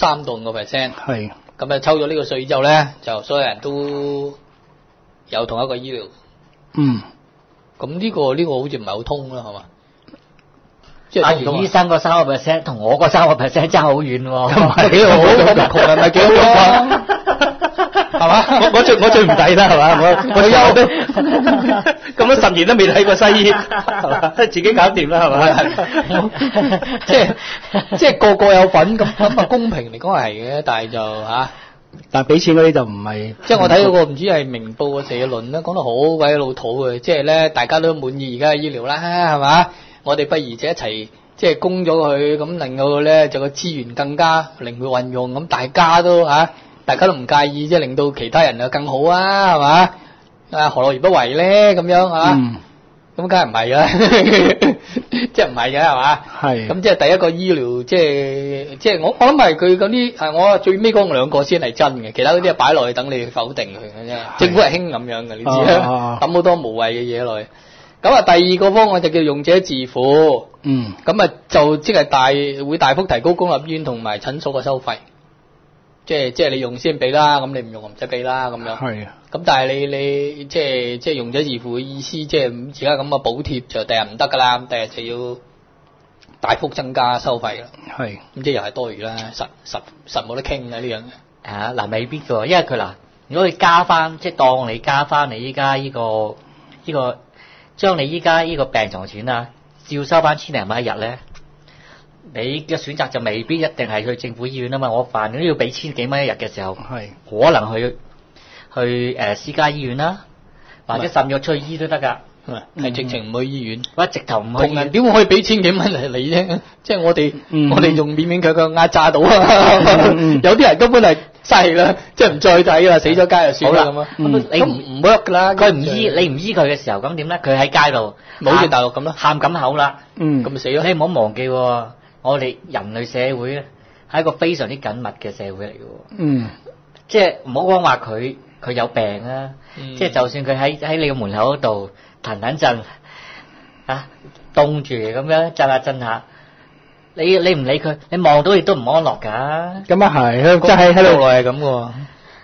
5%。係。咁啊抽咗呢個稅之後咧，就所有人都有同一個醫療，咁呢個好似唔係好通啦，係嘛？即係袁醫生個3%同我個3%爭好遠喎， 咁係幾好，窮人咪幾好啊？係嘛？我最唔抵啦，係嘛？我休都咁樣10年都未睇過西醫，係嘛？自己搞掂啦，係嘛？ 即係個有份咁啊，公平嚟講係嘅，但係就但係俾錢嗰啲就唔係， 即係我睇到個唔知係明報嘅社論咧，講得好鬼老土嘅，即係咧大家都滿意而家嘅醫療啦，係嘛？我哋不如就一齊即係供咗佢，咁令到咧就個資源更加靈活運用，咁大家都唔介意，即係令到其他人又更好啊，係嘛？何樂而不為咧？咁樣咁梗係唔係啦，即係唔係嘅係嘛？係。咁即係第一個醫療，即係我諗係佢嗰啲我最尾嗰2個先係真嘅，其他嗰啲係擺落去等你否定佢嘅啫。政府係興咁樣嘅，你知啦，抌好多無謂嘅嘢落去。咁啊，第二個方案就叫用者自付。咁啊，就即係會大幅提高公立醫院同埋診所嘅收費。即係你用先俾啦，咁你唔用就唔使俾啦，咁樣。係。咁但係你即係用者自付嘅意思，即係而家咁嘅補貼就第日唔得噶啦，第日就要大幅增加收費啦。係。咁即係又係多餘啦，實冇得傾嘅呢樣嘢。 嗱未必㗎，因為佢如果你加翻，即係當你加翻你依家呢個將你依家呢個病床錢啊，照收翻1000零蚊一日咧。你嘅選擇就未必一定係去政府醫院啊嘛，我凡都要俾1000幾蚊一日嘅時候，可能去私家醫院啦，或者甚至出去醫都得㗎。 係直情唔去醫院， 或者直頭唔去。 同人點會可以俾1000幾蚊嚟啫？即係我哋仲勉勉強強壓榨到啊！有啲人根本係嘥氣啦，即係唔再睇啦，死咗街就算啦咁啊！你唔 work 㗎啦， 佢唔醫你唔醫佢嘅時候，咁點咧？佢喺街度好似大陸咁咯， 喊緊口啦， 咁咪死咯！ 你唔好忘記喎。我哋人類社會咧係一個非常之緊密嘅社會嚟嘅，即係唔好講話佢有病啦，即係就算佢喺你個門口嗰度騰震凍住咁樣震下，你唔理佢，你望到亦都唔安樂㗎。 咁啊係，即係喺度係咁嘅喎。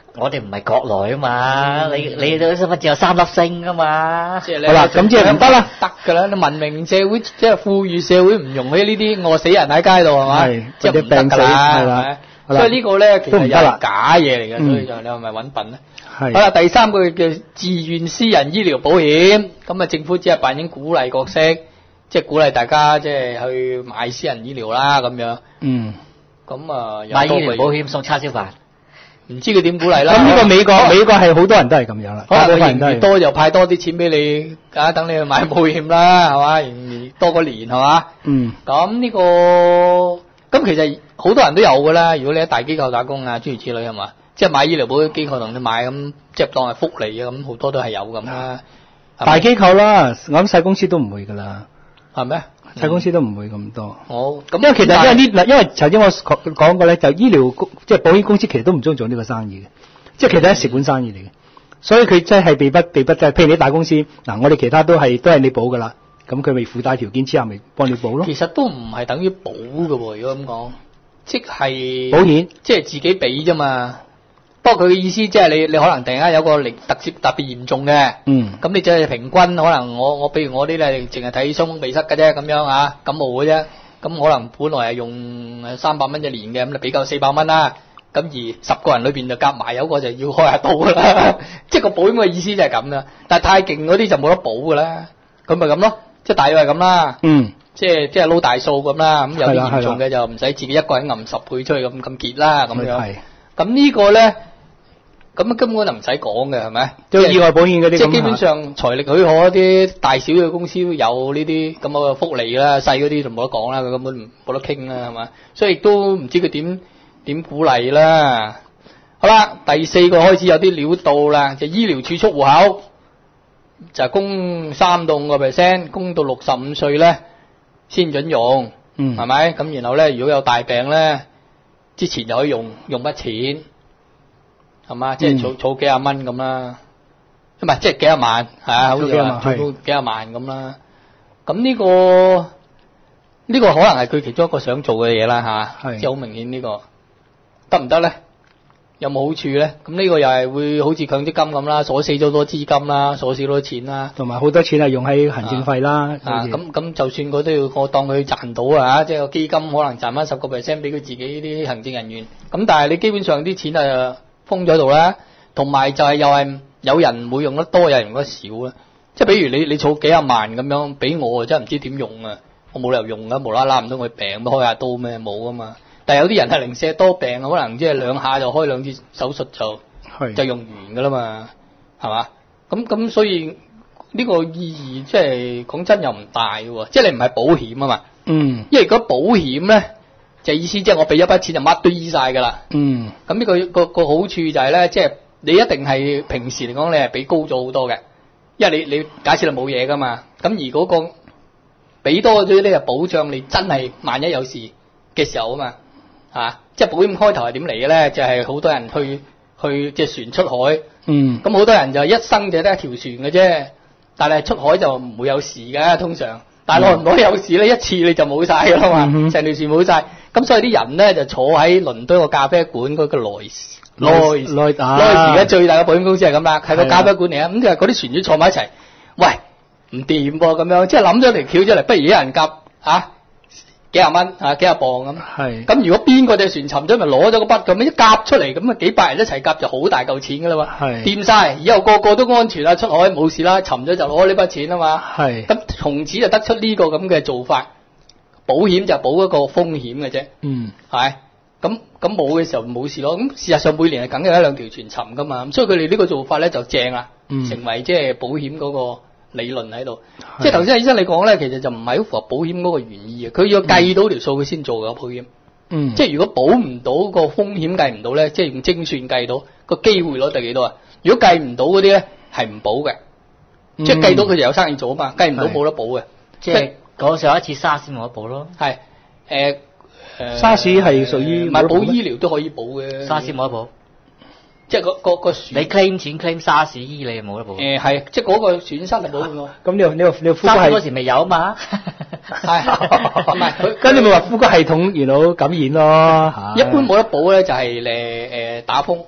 我哋唔係國內啊嘛，你都身份證有3粒星啊嘛。 好啦，咁即係唔得啦， 得㗎啦。你文明社會即係富裕社會，唔容許呢啲餓死人喺街度係嘛？即係唔得㗎啦，係咪？所以呢個咧其實又係假嘢嚟嘅，所以就你係咪揾笨咧？係。好啦，第3個叫自願私人醫療保險，咁啊政府只係扮演鼓勵角色，即係鼓勵大家即係去買私人醫療啦咁樣。咁啊買醫療保險送叉燒飯。 唔知佢點鼓勵啦。 咁呢個美國係好多人都係咁樣啦。 可能佢盈餘多就派多啲錢俾你，等你去買保險啦，係嘛？盈餘多個年係嘛？咁呢個咁其實好多人都有噶啦。如果你喺大機構打工啊，諸如此類係嘛？即係買醫療保險機構同你買咁，即係當係福利啊咁，好多都係有咁啦。 大機構啦，我諗細公司都唔會噶啦。 係咩？ 細公司都唔會咁多。 咁因為其實因為頭先我講過咧，就醫療即係保險公司其實都唔中意做呢個生意嘅，即係其實係蝕本生意嚟嘅，所以佢真係被逼即係，譬如你大公司嗱，我哋其他都係你保噶啦，咁佢咪附帶條件之下咪幫你保咯。 其實都唔係等於保嘅喎，如果咁講，即係保險， 即係自己俾啫嘛。不過佢嘅意思即係你可能突然間有個特別嚴重嘅，咁你即係平均可能我譬如我啲咧淨係睇傷風鼻塞嘅啫咁樣啊，感冒嘅啫，咁可能本來係用300蚊一年嘅，咁你俾夠400蚊啦，咁而10個人裏邊就夾埋有個就要開下刀噶啦，即係個保險嘅意思就係咁啦。但係太勁嗰啲就冇得保噶啦，咁咪咁咯，即係大約係咁啦，即係撈大數咁啦，咁有啲嚴重嘅就唔使自己一個人揞10倍出去咁結啦咁樣。咁呢個咧。咁根本就唔使講嘅係咪？ 即係意外保險嗰啲， 即係基本上財力許可一啲大小嘅公司都有呢啲咁嘅福利啦，細嗰啲就冇得講啦，佢根本冇得傾啦，係嘛？所以亦都唔知佢點鼓勵啦。好啦，第4個開始有啲料到啦，就醫療儲蓄戶口就供3到5%，供到65歲咧先準用，係咪？咁然後咧，如果有大病咧，之前就可以用筆錢。係嘛，即係儲幾廿蚊咁啦，唔係即係幾廿萬，係啊，好似話儲到幾廿萬咁啦。咁呢個可能係佢其中一個想做嘅嘢啦，吓，即係好明顯呢個得唔得咧？有冇好處咧？咁呢個又係會好似強積金咁啦，鎖死咗好多資金啦，鎖死咗多錢啦， 同埋好多錢係用喺行政費啦。 咁就算佢都要我當佢賺到啊，即係個基金可能賺翻10% 俾佢自己啲行政人員。咁但係你基本上啲錢係封咗度啦，同埋就係又係有人會用得多，有人用得少啦。即係比如你儲幾廿萬咁樣，俾我真係唔知點用啊！我冇理由用噶，無啦啦唔通佢病開下刀咩？冇噶嘛。但係有啲人係零舍多病，可能即係2下就開2次手術就用完噶啦嘛，係嘛？咁所以呢個意義即係講真又唔大喎，即係你唔係保險啊嘛。因為如果保險咧。就意思即係我俾一筆錢就乜都醫晒噶啦。咁呢個好處就係咧，即係你一定係平時嚟講你係俾高咗好多嘅，因為你假設你冇嘢噶嘛，咁而嗰個俾多咗呢個保障，你真係萬一有事嘅時候啊嘛，即係保險開頭係點嚟嘅咧？就係好多人去隻船出海，咁好多人就一生就得一條船嘅啫，但係出海就唔會有事嘅通常。但係耐唔耐有事咧，一次你就冇晒噶啦嘛，成條船冇晒。咁所以啲人咧就坐喺倫敦個咖啡館嗰個萊士而家最大嘅保險公司係咁啦，係個咖啡館嚟啊。咁就嗰啲船主坐埋一齊，喂唔掂噃咁樣，即係諗咗條橋出嚟，不如一人夾幾廿蚊幾廿磅咁。咁如果邊個隻船沉咗，咪攞咗個筆咁一夾出嚟，咁啊幾百人一齊夾就好大嚿錢噶啦嘛。掂晒，以後個個都安全啦，出海冇事啦，沉咗就攞呢筆錢啊嘛。咁從此就得出呢個咁嘅做法。保險就保一個風險嘅啫，係咁冇嘅時候冇事咯。咁事實上每年係梗有1-2條船沉噶嘛，咁所以佢哋呢個做法咧就正啦，成為即係保險嗰個理論喺度。即係頭先阿醫生你講咧，其實就唔係好符合保險嗰個原意嘅，佢要計到條數佢先做嘅保險。即係如果保唔到個風險計唔到咧，即係用精算計到個機會率係幾多啊？如果計唔到嗰啲咧係唔保嘅，即係計到佢就有生意做啊嘛，計唔到冇得保嘅，即係。 講上一次沙士冇得保咯， 係沙士係屬於唔係保醫療都可以保嘅， 沙士冇得保， 即係個你 claim 錢 claim 沙士醫你冇得保， 係即係嗰個損失係保嘅。 咁你呼吸沙士嗰時未有啊嘛， 係唔係佢跟住咪話呼吸系統原來感染咯嚇。 一般冇得保咧就係打風，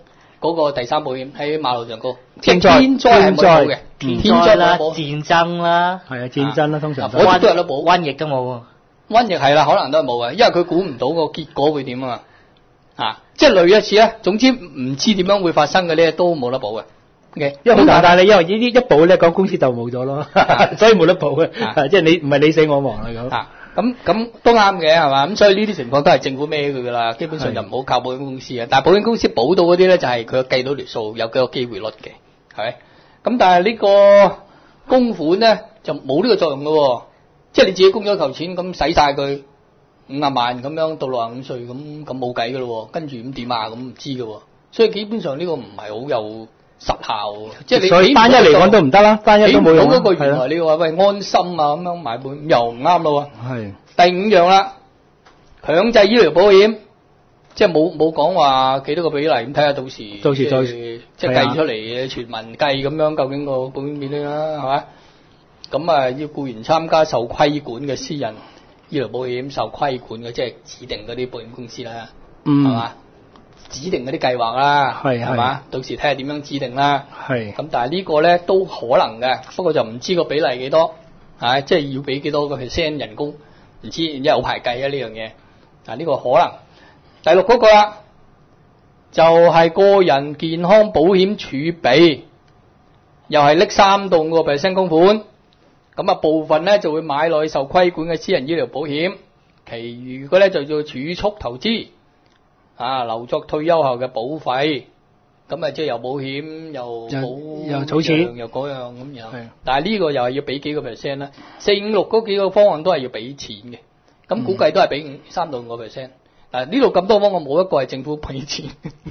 嗰個第三保險喺馬路上高， 天災係冇保嘅，天災啦、戰爭啦， 係啊戰爭啦，通常嗰啲都有得保， 瘟疫都冇喎。 瘟疫係啦，可能都係冇嘅，因為佢估唔到個結果會點啊嘛，即係類似咧，總之唔知點樣會發生嘅咧都冇得保嘅。Okay， 因為好簡單咧，因為呢啲一保咧，講公司就冇咗咯，所以冇得保嘅，即係你唔係你死我亡啦咁。 咁都啱嘅係嘛，咁所以呢啲情況都係政府孭佢噶啦，基本上就唔好靠保險公司嘅。但係保險公司保到嗰啲咧，就係佢計到條數，有幾個機會率嘅，係咪？咁但係呢個供款咧就冇呢個作用嘅，即係你自己供咗嚿錢咁使晒佢50萬咁樣到65歲咁冇計噶咯，跟住咁點啊？咁唔知嘅，所以基本上呢個唔係好有實效，即係你單一嚟講都唔得啦，單一都冇用。 嗰個原來你話喂安心啊咁樣買本又唔啱咯喎。 係。 第5樣啦，強制醫療保險，即係冇講話幾多個比例，咁睇下到時再即係計出嚟全民計咁樣，究竟個保險點樣啦，係嘛？咁啊要僱員參加受規管嘅私人醫療保險，受規管嘅即係指定嗰啲保險公司啦，係嘛？指定嗰啲計劃啦，係嘛？到時睇下點樣指定啦。係。咁但係呢個咧都可能嘅，不過就唔知個比例幾多，即係要俾幾多個%人工，唔知，因為有排計啊呢樣嘢。呢個可能。第6嗰個啦，就係個人健康保險儲備，又係拎3到5個%供款。咁啊部分咧就會買落去受規管嘅私人醫療保險，其餘嘅咧就叫儲蓄投資。留作退休後嘅保費，咁啊即係又保險又儲錢又嗰樣咁樣。但係呢個又係要俾幾個%啦，4、5、6嗰幾個方案都係要俾錢嘅，咁估計都係俾3到5個%。嗱呢度咁多方案冇一個係政府俾錢，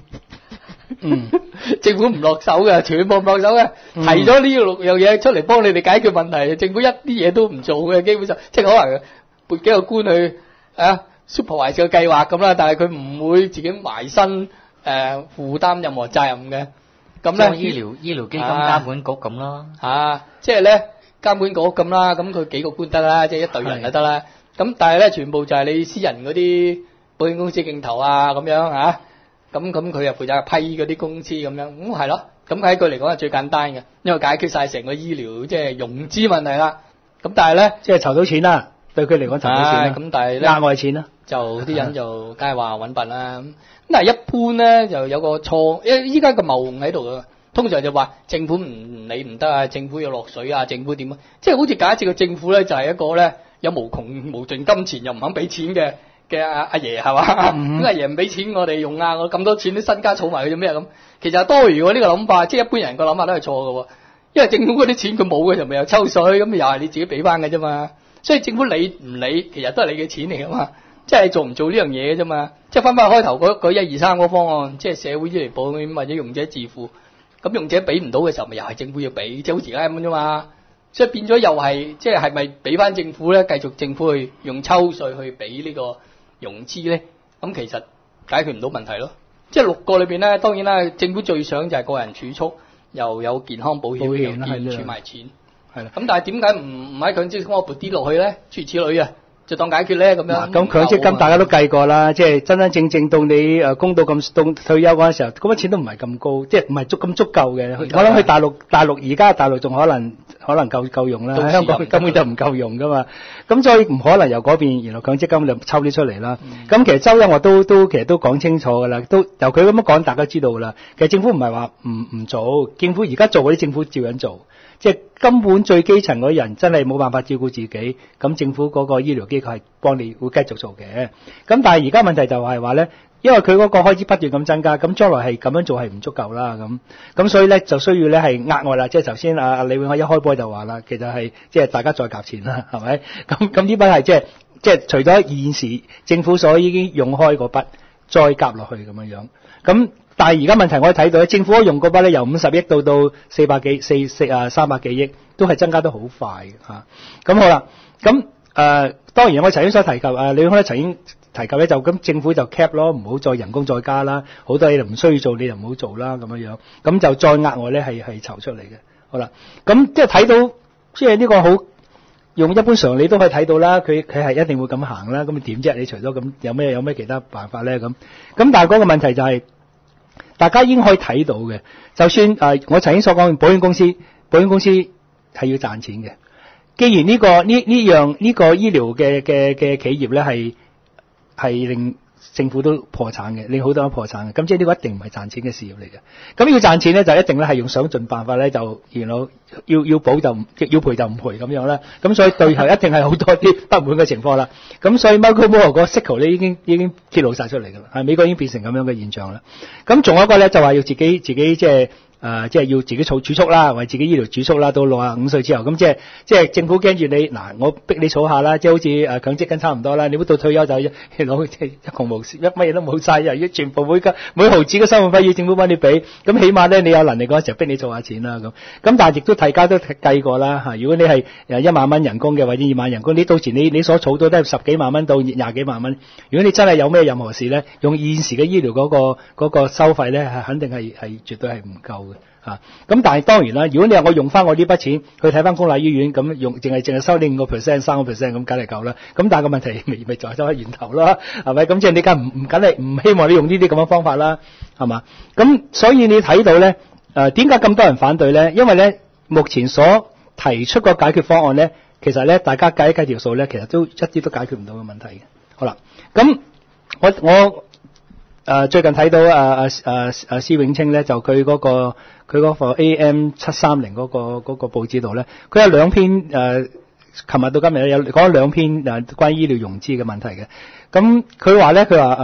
政府唔落手嘅，全部唔落手嘅，提咗呢6樣嘢出嚟幫你哋解決問題，政府一啲嘢都唔做嘅，基本上即係可能撥幾個官去supervise個計劃咁啦，但係佢唔會自己埋身負擔任何責任嘅。咁咧醫療基金監管局咁咯， 即係咧監管局咁啦，咁佢幾個官得啦，即係一隊人就得啦。咁但係咧全部就係你私人嗰啲保險公司競投啊咁樣咁佢又負責批嗰啲公司咁樣，咁係咯。咁喺佢嚟講係最簡單嘅，因為解決晒成個醫療即係融資問題啦。咁但係咧即係籌到錢啦。對佢嚟講，籌到錢啦， 咁但係咧額外錢啦， 就啲人就梗係話揾笨啦。咁但係一般咧就有個錯，因為依家個謬誤喺度噶。通常就話政府唔理唔得啊，政府要落水啊，政府點啊？即係好似假設個政府咧就係一個咧有無窮無盡金錢又唔肯俾錢嘅阿爺係嘛？咁阿爺唔俾錢我哋用啊，我咁多錢啲身家儲埋佢做咩咁？其實係多餘喎呢個諗法，即係一般人個諗法都係錯嘅。因為政府嗰啲錢佢冇嘅就咪又抽水，咁又係你自己俾翻嘅啫嘛。所以政府理唔理，其實都係你嘅錢嚟噶嘛，即係做唔做呢樣嘢嘅啫嘛。即係翻返開頭嗰1、2、3嗰方案，即係社會醫療保險或者用者自付，咁用者俾唔到嘅時候，咪又係政府要俾，即係好似而家咁啫嘛。所以變咗又係，即係咪俾翻政府咧？繼續政府去用抽稅去俾呢個融資咧？咁其實解決唔到問題咯。即係6個裏邊咧，當然啦，政府最想就係個人儲蓄，又有健康保險，又儲埋錢。係啦，咁但係點解唔喺強積金嗰度撥啲落去咧？諸如此類啊，就當解決咧咁樣。 咁強積金大家都計過啦，即係真正到你供到咁到退休嗰陣時候，嗰筆錢都唔係咁高，即係唔係咁足夠嘅。我諗去大陸而家大陸仲可能夠用啦，喺香港根本就唔夠用噶嘛。咁所以唔可能由嗰邊原來強積金就抽啲出嚟啦。咁其實周一我都其實都講清楚噶啦，都由佢咁樣講，大家知道噶啦。其實政府唔係話唔做，政府而家做嗰啲政府照樣做。即係根本最基層嗰啲人真係冇辦法照顧自己，咁政府嗰個醫療機構係幫你會繼續做嘅。咁但係而家問題就係話咧，因為佢嗰個開支不斷咁增加，咁將來係咁樣做係唔足夠啦。咁所以咧就需要咧係額外啦。即係頭先阿李永開一開波就話啦，其實係即係大家再夾錢啦，係咪？咁呢筆係即係除咗現時政府所已經用開嗰筆，再夾落去咁樣。咁但係而家問題我哋睇到咧，政府用嗰筆咧由50億到300幾億，都係增加得好快嘅嚇。咁好啦，咁當然我曾經所提及李永開曾經提及咧，就咁政府就 cap 咯，唔好再人工再加啦，好多嘢就唔需要做，你就唔好做啦咁樣。咁就再額外咧係籌出嚟嘅。好啦，咁即係睇到即係呢個好用一般常理都可以睇到啦，佢係一定會咁行啦。咁點啫？你除咗咁有咩其他辦法咧？咁但係嗰個問題就係。 大家已經可以睇到嘅。就算我曾經所講，保險公司係要賺錢嘅。既然呢個醫療嘅企業咧係令政府都破產嘅，令好多人破產嘅，咁即係呢個一定唔係賺錢嘅事業嚟嘅。咁要賺錢咧，就一定咧係用想盡辦法咧，就要保就要賠就唔賠咁樣啦。咁所以對後一定係好多啲不滿嘅情況啦。咁所以 Michael Moore 個 signal 咧已經揭露晒出嚟㗎啦，係美國已經變成咁樣嘅現象啦。咁仲有一個咧就話要自己即係要自己儲儲蓄啦，為自己醫療儲蓄啦，到65歲之後，咁即係政府驚住你嗱，我逼你儲下啦，即係好似強積金差唔多啦，你到退休就攞一窮無乜嘢都冇晒，又要全部每毫子嘅生活費要政府幫你俾，咁起碼咧你有能力嗰陣時候逼你儲下錢啦咁但係亦都大家都計過啦嚇，如果你係1萬蚊人工嘅或者2萬人工，你到時你所儲到都係10幾萬蚊到20幾萬蚊，如果你真係有咩任何事咧，用現時嘅醫療嗰個收費咧係肯定係絕對係唔夠嘅。咁但係當然啦，如果你話我用翻我呢筆錢去睇翻公立醫院，咁用淨係收你5%、3%咁，梗係夠啦。咁但係個問題咪就係收喺源頭啦，係咪？咁即係你梗係唔希望你用呢啲咁嘅方法啦，係嘛？咁所以你睇到咧，點解咁多人反對咧？因為咧，目前所提出個解決方案咧，其實咧大家計一計條數咧，其實都一啲都解決唔到嘅問題嘅。好啦，咁我最近睇到施永青咧，就佢嗰個AM 730嗰個報紙度咧，佢有兩篇琴日到今日有講咗兩篇關於醫療融資嘅問題嘅。咁佢話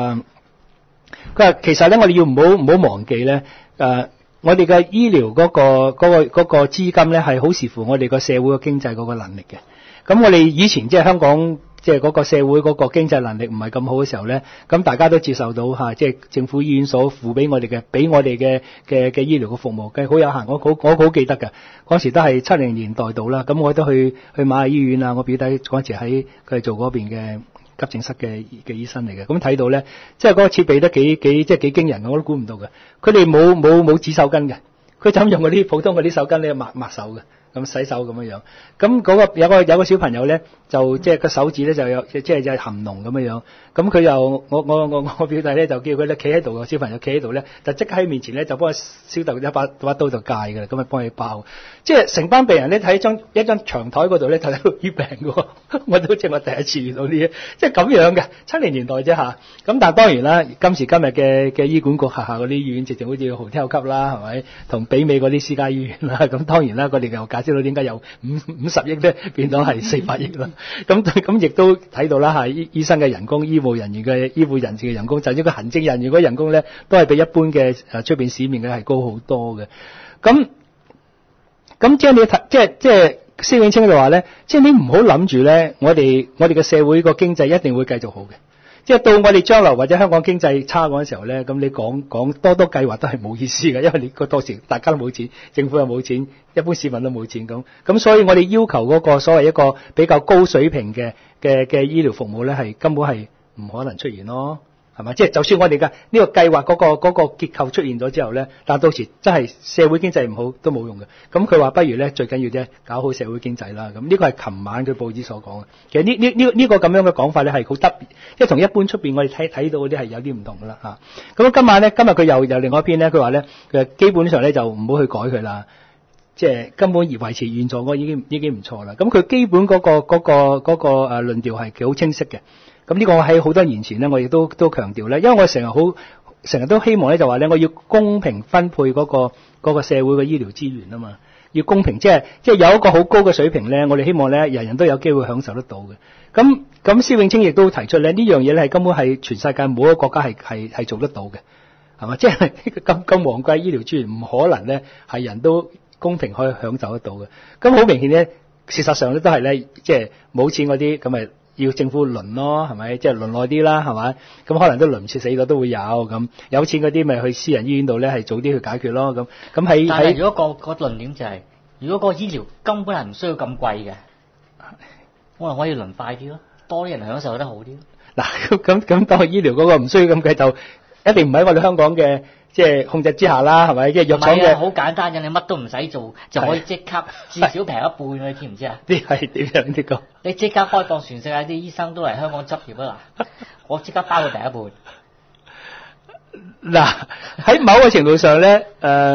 其實咧我哋要唔好忘記咧，我哋嘅醫療嗰個資金咧係好視乎我哋個社會嘅經濟嗰個能力嘅。咁我哋以前即係香港即係嗰個社會嗰個經濟能力唔係咁好嘅時候咧，咁大家都接受到即係政府醫院所付俾我哋嘅醫療嘅服務嘅好有限。我好記得嘅，嗰時都係70年代度啦。咁我都去馬雅醫院啊，我表弟嗰時喺佢做嗰邊嘅急症室嘅醫生嚟嘅。咁睇到咧，即係嗰個設備都幾驚人嘅，我都估唔到嘅。佢哋冇紙手巾嘅，佢就咁用嗰啲普通嗰啲手巾咧抹手嘅。咁洗手咁樣，咁嗰個有個小朋友咧，就即係個手指咧就有即係含膿咁樣，咁佢又我表弟咧就叫佢咧企喺度，個小朋友企喺度咧，就即刻喺面前咧就幫佢消毒，一把刀就戒㗎啦，咁咪幫佢包，即係成班病人咧睇一張長台嗰度咧就喺度醫病㗎，我都即係我第一次遇到呢啲，即係咁樣嘅70年代啫嚇，咁但係當然啦，今時今日嘅醫管局轄下嗰啲醫院直情好似hotel級啦，係咪？同媲美嗰啲私家醫院啦，咁當然啦，佢哋又解釋到點解有50億咧變咗係400億啦，咁亦都睇到啦嚇，醫生嘅人工、醫護人士嘅人工，就算個行政人員嗰人工咧，都係比一般嘅出邊市面嘅係高好多嘅。咁即係你睇，即係施永青就話咧，即係你唔好諗住咧，我哋嘅社會個經濟一定會繼續好嘅。即係到我哋將來或者香港經濟差嗰陣時候咧，咁你講多計劃都係冇意思嘅，因為你到時大家都冇錢，政府又冇錢，一般市民都冇錢咁所以我哋要求嗰個所謂一個比較高水平嘅醫療服務咧，係根本係唔可能出現咯，係咪？即係就算我哋嘅呢個計劃嗰個結構出現咗之後咧，但到時真係社會經濟唔好都冇用嘅。咁佢話不如咧最緊要啫，搞好社會經濟啦。咁呢個係琴晚佢報紙所講嘅。其實呢個咁樣嘅講法咧係好特別，即係同一般出邊我哋睇到嗰啲係有啲唔同噶啦嚇。咁今日佢又另外一篇咧，佢話咧基本上咧就唔好去改佢啦，即係根本而維持現狀嗰已經唔錯啦。咁佢基本嗰個論調係幾好清晰嘅。咁呢個我喺好多年前咧，我亦都強調咧，因為我成日都希望咧就話咧，我要公平分配嗰個社會嘅醫療資源啊嘛，要公平，即係有一個好高嘅水平咧，我哋希望咧人人都有機會享受得到嘅。咁施永青亦都提出咧，呢樣嘢咧係根本係全世界每一個國家係做得到嘅，係嘛？即係咁昂貴醫療資源唔可能咧係人都公平可以享受得到嘅。咁好明顯咧，事實上咧都係咧，即係冇錢嗰啲咁咪要政府輪咯，係咪？即係輪耐啲啦，係咪？咁可能都輪唔切死咗都會有咁。有錢嗰啲咪去私人醫院度咧，係早啲去解決咯。咁喺但係如果個論點就係，如果個醫療根本係唔需要咁貴嘅，可能可以輪快啲咯，多啲人享受得好啲。 嗱，咁當醫療嗰個唔需要咁貴，就一定唔喺我哋香港嘅即係控制之下啦，係咪？即係藥廠嘅好簡單嘅，你乜都唔使做就可以即刻至少平一半，你知唔知啊？ 啲係點樣呢個？ 你即刻開放全世界啲醫生都嚟香港執業啊！嗱，我即刻包佢平一半。 嗱，喺某個程度上咧，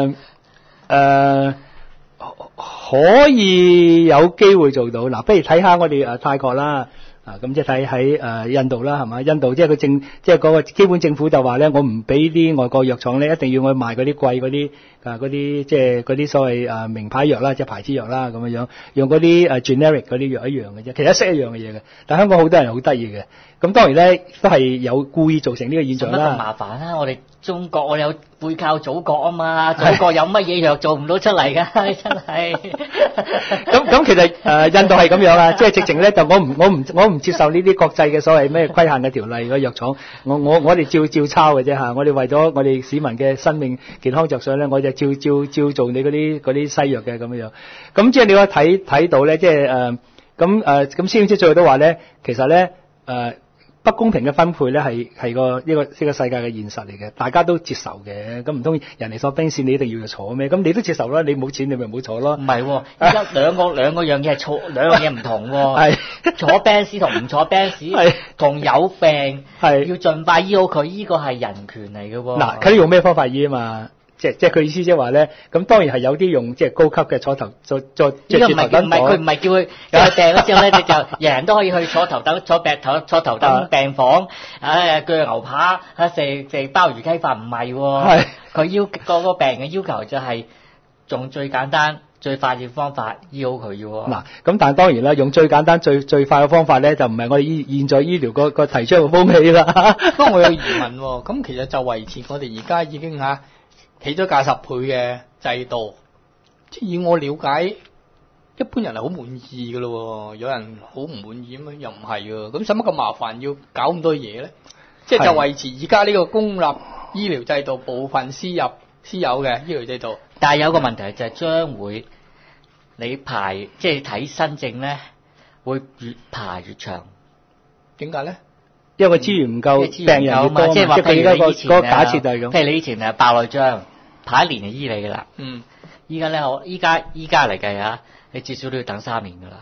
可以有機會做到。嗱，不如睇下我哋泰國啦。咁即係睇喺印度啦，係嘛？印度即係嗰個基本政府就話咧，我唔俾啲外國藥廠咧，一定要我賣嗰啲貴嗰啲即係嗰啲所謂名牌藥啦，即係牌子藥啦咁樣，用嗰啲generic 嗰啲藥一樣嘅啫，其實識一樣嘅嘢嘅。但香港好多人好得意嘅，咁當然咧都係有故意造成呢個現象啦。 咁麻煩啦，我哋中國我哋有背靠祖國啊嘛，祖國有乜嘢藥做唔到出嚟㗎，真係。 咁其實印度係咁樣啦，即係直情咧就我唔接受呢啲國際嘅所謂咩規限嘅條例嘅藥廠，我哋照抄嘅啫嚇，我哋為咗我哋市民嘅生命健康着想咧，我就照做你嗰啲西藥嘅咁樣。咁即係你可以睇到咧，即係咁先知最後都話咧，其實咧不公平嘅分配咧係個呢個世界嘅現實嚟嘅，大家都接受嘅。咁唔通人哋所邊線你一定要坐咩？咁你都接受啦，你冇錢你咪唔好坐咯。 唔係喎，而家兩個樣嘢係錯，兩樣嘢唔同喎。係坐 Benz 同唔坐 Benz， 同有病係要盡快醫好佢，呢個係人權嚟嘅喎。 嗱，佢用咩方法醫啊嘛？即係佢意思即係話咧，咁當然係有啲用即係高級嘅坐頭再呢個唔係佢唔係叫佢有病咗之後咧，你就人人都可以去坐頭等病房，鋸牛扒食鮑魚雞飯，唔係喎。佢個病人嘅要求就係用最簡單最快嘅方法醫好佢喎。 嗱，咁但係當然啦，用最簡單最快嘅方法咧，就唔係我哋現在醫療個提倡嘅風氣啦。 不過我有疑問喎，咁其實就維持我哋而家已經起咗價10倍嘅制度，即係以我了解，一般人係好滿意噶咯，有人好唔滿意咁樣又唔係㗎，咁使乜咁麻煩要搞咁多嘢咧？即係就維持而家呢個公立醫療制度部分私有嘅醫療制度。 但係有個問題就係將會你排即係睇新症咧，會越排越長。點解咧？ 因為資源唔夠，病人越多， 即係話譬如你以前個假設就係咁。 譬如你以前白內障，排一年就醫你噶啦。依家咧，依家嚟計啊，你至少都要等3年噶啦。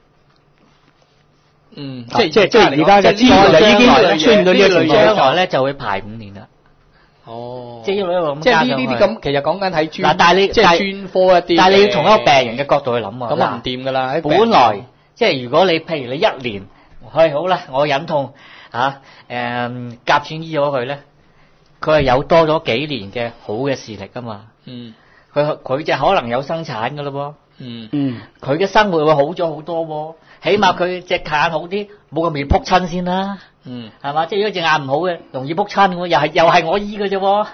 即係而家嘅資源就已經出現到呢個情況， 將來咧就會排5年啦。即係一路咁加上去。 即係呢啲咁，其實講緊睇專， 但係你即係專科一啲。 但係你要從一個病人嘅角度去諗啊。 咁啊唔掂噶啦。 本來即係如果你譬如你1年，好啦，我忍痛夾錢醫咗佢咧，佢係有多咗幾年嘅好嘅視力噶嘛。佢就可能有生產噶咯噃。佢嘅生活會好咗好多喎，起碼佢隻眼好啲，冇咁容易撲親先啦。係嘛？即係如果隻眼唔好嘅，容易撲親喎，又係我醫嘅啫喎。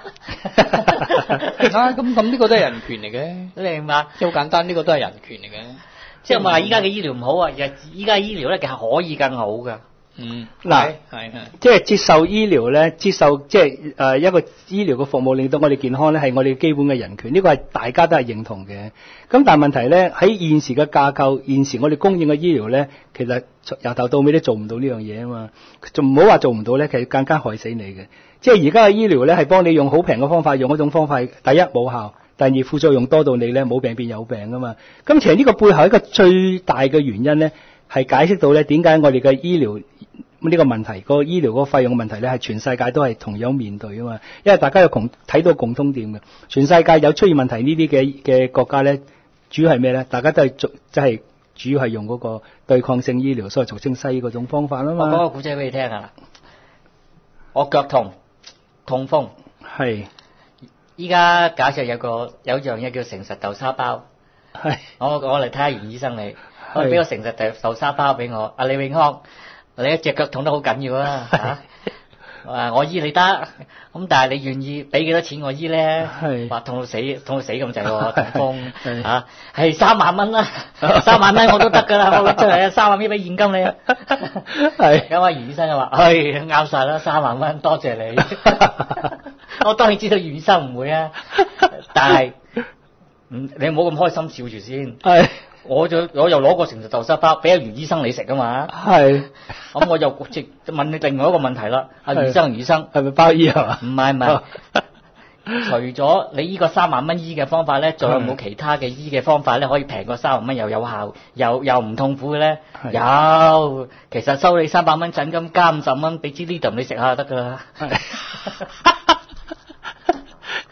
咁呢個都係人權嚟嘅， 你明白？ 即係好簡單，呢個都係人權嚟嘅。 即係話依家嘅醫療唔好啊，依家醫療咧其實可以更好噶。 嗱，即係接受醫療咧，即係一個醫療嘅服務令到我哋健康咧，係我哋基本嘅人權，呢個係大家都係認同嘅。咁但係問題咧，喺現時嘅架構，現時我哋供應嘅醫療咧，其實由頭到尾都做唔到呢樣嘢啊嘛，仲唔好話做唔到咧，其實更加害死你嘅。即係而家嘅醫療咧，係幫你用好平嘅方法，用嗰種方法，第一冇效，第二副作用多到你咧冇病變有病啊嘛。咁其實呢個背後一個最大嘅原因咧，係解釋到咧點解我哋嘅醫療呢個問題，個醫療嗰個費用嘅問題咧，係全世界都係同樣面對啊嘛。因為大家有睇到共通點嘅，全世界有出現問題呢啲嘅國家咧，主要係咩咧？大家都係主要係用嗰個對抗性醫療，所謂俗稱西醫嗰種方法啊嘛。 我講個古仔俾你聽啊！我腳痛風， 係依家假設有樣嘢叫誠實豆沙包，係我嚟睇下袁醫生你，我俾個誠實豆沙包俾我，李永康。你一隻腳痛得好緊要啊！我醫你得，咁但係你願意俾幾多錢我醫咧？話痛到死咁滯喎，痛風係3萬蚊啦，3萬蚊我都得噶啦，我出嚟3萬蚊俾現金你。係咁啊，袁醫生就話：啱晒啦，3萬蚊，多謝你。我當然知道袁醫生唔會啊，但係你唔好咁開心笑住先。係。我又攞個誠實豆沙包俾阿袁醫生你食噶嘛？係。咁我又直問你另外一個問題啦，阿袁醫生係咪包醫啊？唔係，除咗你呢個3萬蚊醫嘅方法咧，仲有冇其他嘅醫嘅方法咧，可以平過3萬蚊又有效又唔痛苦嘅咧？有，其實收你300蚊診金加50蚊俾支呢度你食下就得噶啦。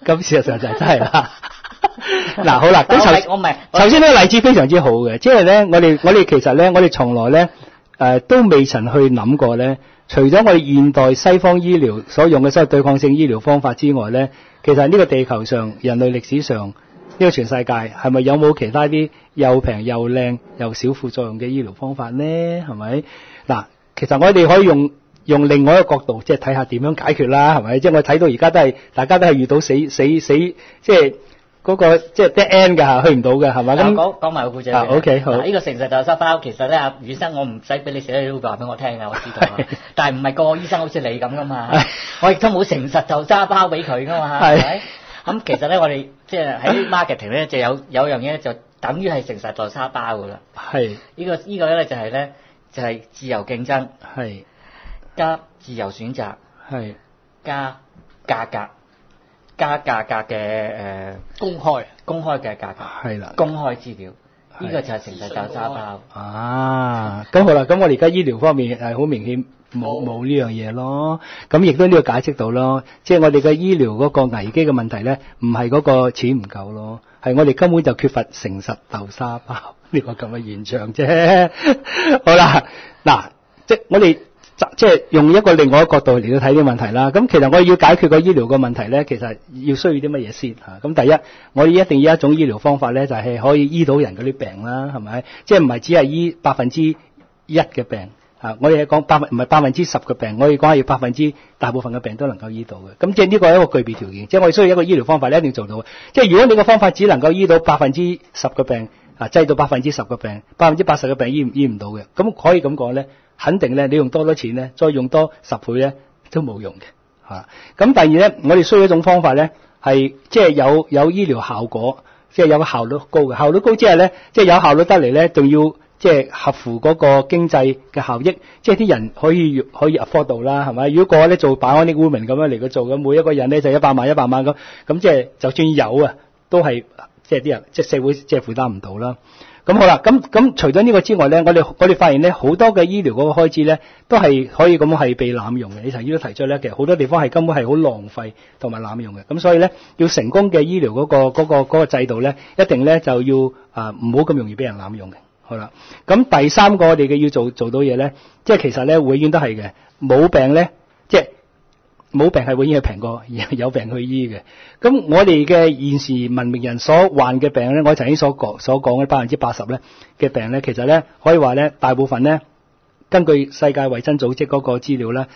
咁事實上就真係啦。嗱，好啦，咁頭先呢個例子非常之好嘅，即係咧，我哋其實咧，我哋從來咧都未曾去諗過咧，除咗我哋現代西方醫療所用嘅所謂對抗性醫療方法之外咧，其實呢個地球上人類歷史上呢個全世界係咪有冇其他啲又平又靚又少副作用嘅醫療方法咧？係咪？嗱，其實我哋可以用另外一個角度，即係睇下點樣解決啦，係咪？即係我睇到而家都係大家都係遇到死，即係嗰個即係 dead end 㗎，去唔到嘅係咪？咁講埋個故仔。 OK 好。 呢個誠實豆沙包其實咧，阿宇生我唔使俾你寫，你都話俾我聽㗎，我知道。但係唔係個個醫生好似你咁㗎嘛？我亦都冇誠實豆沙包俾佢㗎嘛，係咪？咁其實咧，我哋即係喺 marketing 咧，就有樣嘢咧，就等於係誠實豆沙包㗎啦。係。呢個咧就係自由競爭。係。加自由選擇。係。加價格嘅公開嘅價格係啦，公開資料呢個就係誠實豆沙包啊。咁好啦，咁我哋而家醫療方面係好明顯冇呢樣嘢咯。咁亦都呢個解釋到咯，即係我哋嘅醫療嗰個危機嘅問題咧，唔係嗰個錢唔夠咯，係我哋根本就缺乏誠實豆沙包呢個咁嘅現象啫。好啦，嗱，即係我哋。即係用一個另外一個角度嚟到睇啲問題啦。咁其實我哋要解決個醫療個問題咧，其實要需要啲乜嘢先嚇？咁第一，我哋一定要一種醫療方法咧，就係可以醫到人嗰啲病啦，係咪？即係唔係只係醫1%嘅病嚇？我哋係講唔係10%嘅病，我哋講係要大部分嘅病都能夠醫到嘅。咁即係呢個係一個具備條件，即係我哋需要一個醫療方法咧，一定做到嘅。即係如果你個方法只能夠醫到10%嘅病啊，製到10%嘅病，80%嘅病醫唔到嘅，咁可以咁講咧。肯定咧，你用多錢咧，再用多10倍咧，都冇用嘅嚇。咁第二咧，我哋需要一種方法咧，係即係有醫療效果，即係有個效率高嘅。效率高即係咧，即係有效率得嚟咧，仲要即係合乎嗰個經濟嘅效益，即係啲人可以 afford 到啦，係咪？如果個個咧做Bionic Woman咁樣嚟做嘅，每一個人咧就100萬咁即係就算有啊，都係即係啲人即係社會即係負擔唔到啦。咁好啦，咁除咗呢個之外咧，我哋發現咧，好多嘅醫療嗰個開支咧，都係可以咁係被濫用嘅。你頭先都提出咧，其實好多地方係根本係好浪費同埋濫用嘅。咁所以咧，要成功嘅醫療嗰個制度咧，一定咧就要唔好咁容易俾人濫用嘅。好啦，咁第三個我哋嘅要做到嘢咧，即係其實咧永遠都係嘅，冇病咧，即係冇病係永遠係平過有病去醫嘅。咁我哋嘅現時文明人所患嘅病咧，我曾經所講嘅80%咧嘅病咧，其實咧可以話咧，大部分咧根據世界衛生組織嗰個資料咧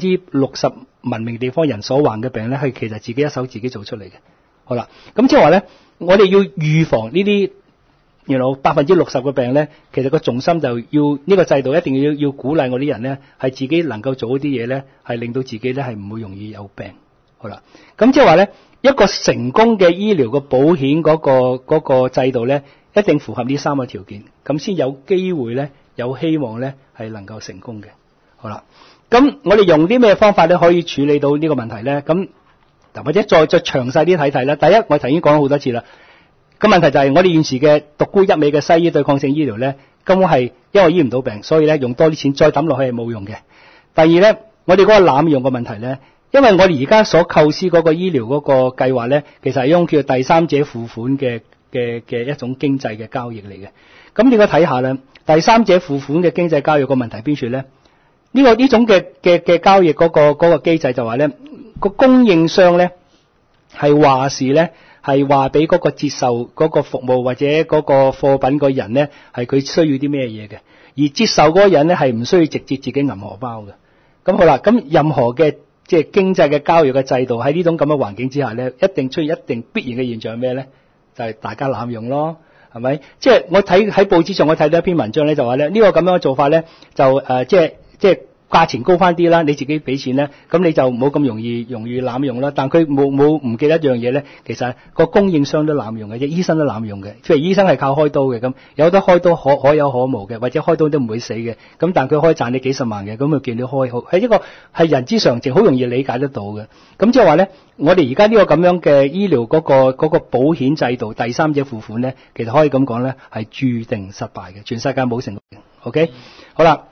，60%文明地方人所患嘅病咧，係其實自己一手自己做出嚟嘅。好啦，咁即係話咧，我哋要預防呢啲60%嘅病咧，其實個重心就要呢個制度一定要鼓勵我啲人咧，係自己能夠做一啲嘢咧，係令到自己咧係唔會容易有病。好啦，咁即係話咧，一個成功嘅醫療嘅保險嗰個制度咧，一定符合呢3個條件，咁先有機會咧，有希望咧係能夠成功嘅。好啦，咁我哋用啲咩方法咧可以處理到呢個問題咧？咁或者再詳細啲睇睇啦。第一，我頭先講咗好多次啦。個問題就係我哋現時嘅獨沽一味嘅西醫對抗性醫療咧，根本係因為醫唔到病，所以咧用多啲錢再抌落去係冇用嘅。第二咧，我哋嗰個濫用嘅問題咧，因為我哋而家所構思嗰個醫療嗰個計劃咧，其實係一種叫第三者付款嘅一種經濟嘅交易嚟嘅。咁你個睇下咧，第三者付款嘅經濟交易個問題邊處咧？呢種嘅交易嗰個機制就話咧，個供應商咧係話事咧。係話俾嗰個接受嗰個服務或者嗰個貨品個人咧，係佢需要啲咩嘢嘅，而接受嗰個人咧係唔需要直接自己揞荷包嘅。咁好啦，咁任何嘅即係經濟嘅交易嘅制度喺呢種咁嘅環境之下咧，一定出現一定必然嘅現象係咩咧？就係大家濫用咯，係咪？即係我睇喺報紙上我睇到一篇文章咧，就話咧呢個咁樣嘅做法咧，就即係價錢高翻啲啦，你自己俾錢咧，咁你就冇咁容易濫用啦。但佢冇唔記得一樣嘢咧，其實個供應商都濫用嘅，即係醫生都濫用嘅。譬如醫生係靠開刀嘅，咁有得開刀可有可無嘅，或者開刀都唔會死嘅。咁但佢可以賺你幾十萬嘅，咁就叫你開好，係一個係人之常情，好容易理解得到嘅。咁即係話咧，我哋而家呢個咁樣嘅醫療嗰個保險制度，第三者付款咧，其實可以咁講咧，係注定失敗嘅，全世界冇成功嘅。OK，好啦。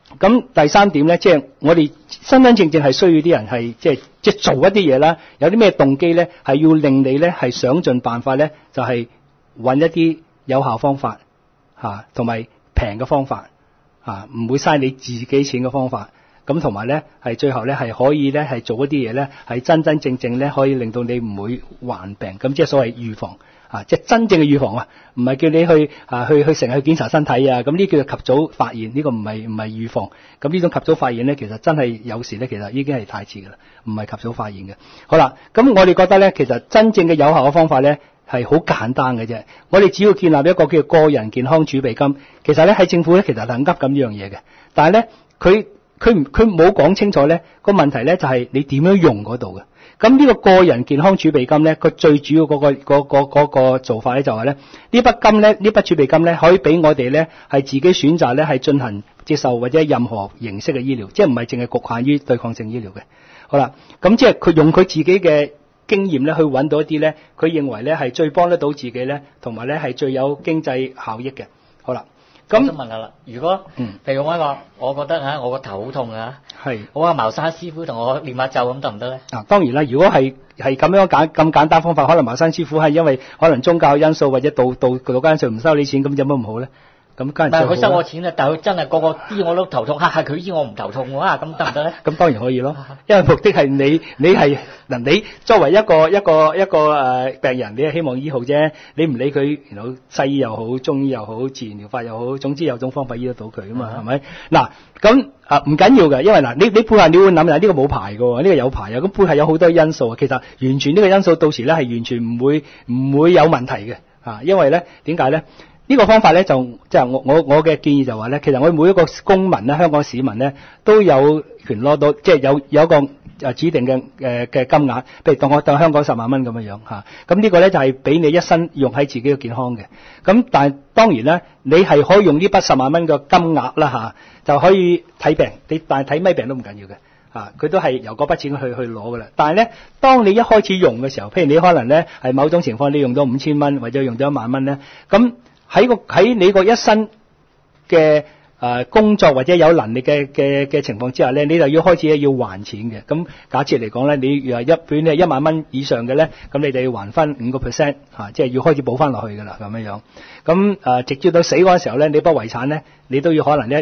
咁第三點咧，即係我哋真真正正係需要啲人係即係做一啲嘢啦。有啲咩動機咧，係要令你咧係想盡辦法咧，就係揾一啲有效方法同埋平嘅方法唔會嘥你自己錢嘅方法。咁同埋咧係最後咧係可以咧係做一啲嘢咧係真真正正咧可以令到你唔會患病。咁即係所謂預防。即係真正嘅預防唔係叫你去成日去檢查身體咁呢叫做及早發現，呢個唔係預防。咁呢種及早發現咧，其實真係有時咧，其實已經係太遲噶啦，唔係及早發現嘅。好啦，咁我哋覺得咧，其實真正嘅有效嘅方法咧係好簡單嘅啫。我哋只要建立一個叫個人健康儲備金，其實咧喺政府咧其實係噏緊呢樣嘢嘅，但係咧佢冇講清楚咧個問題咧就係你點樣用嗰度嘅。咁呢個人健康儲備金咧，佢最主要嗰個做法咧就係咧，呢筆金咧，呢筆儲備金咧，可以俾我哋咧係自己選擇咧係進行接受或者任何形式嘅醫療，即係唔係淨係局限於對抗性醫療嘅。好啦，咁即係佢用佢自己嘅經驗咧去揾到一啲咧，佢認為咧係最幫得到自己咧，同埋咧係最有經濟效益嘅。好啦。咁我想問下啦，如果譬如我覺得我個頭好痛我話茅山師傅同我念下咒咁得唔得咧？ 當然啦，如果係咁樣咁簡單方法，可能茅山師傅係因為可能宗教因素或者道家因素唔收你錢，咁有乜唔好咧？咁梗係最好啦。 佢收我錢但係佢真係個醫我都頭痛，係佢醫我唔頭痛咁得唔得咧？ 咁當然可以咯，因為目的係你作為一個病人，你係希望醫好啫，你唔理佢西醫又好，中醫又好，自然療法又好，總之有種方法醫得到佢啊嘛，係咪？嗱咁唔緊要嘅，因為你背後你會諗呢個冇牌嘅，呢個有牌咁背後有好多因素，其實完全呢個因素到時咧係完全唔會有問題嘅因為咧點解咧？呢個方法咧就即係我嘅建議就話咧，其實我哋每一個公民咧，香港市民咧都有權攞到，即係有一個指定嘅金額，譬如當香港10萬蚊咁樣嚇。咁呢個咧就係俾你一生用喺自己嘅健康嘅。咁但係當然咧，你係可以用呢筆10萬蚊嘅金額啦就可以睇病。但係睇咩病都唔緊要嘅佢都係由嗰筆錢去攞噶啦。但係咧，當你一開始用嘅時候，譬如你可能咧係某種情況你用咗5000蚊或者用咗1萬蚊咧，咁喺你個一生嘅工作或者有能力嘅情況之下咧，你就要開始要還錢嘅。咁假設嚟講咧，你如係1萬蚊以上嘅咧，咁你就要還翻5%即係要開始補翻落去噶啦咁樣。咁直至到死嗰陣時候咧，你筆遺產咧，你都要可能咧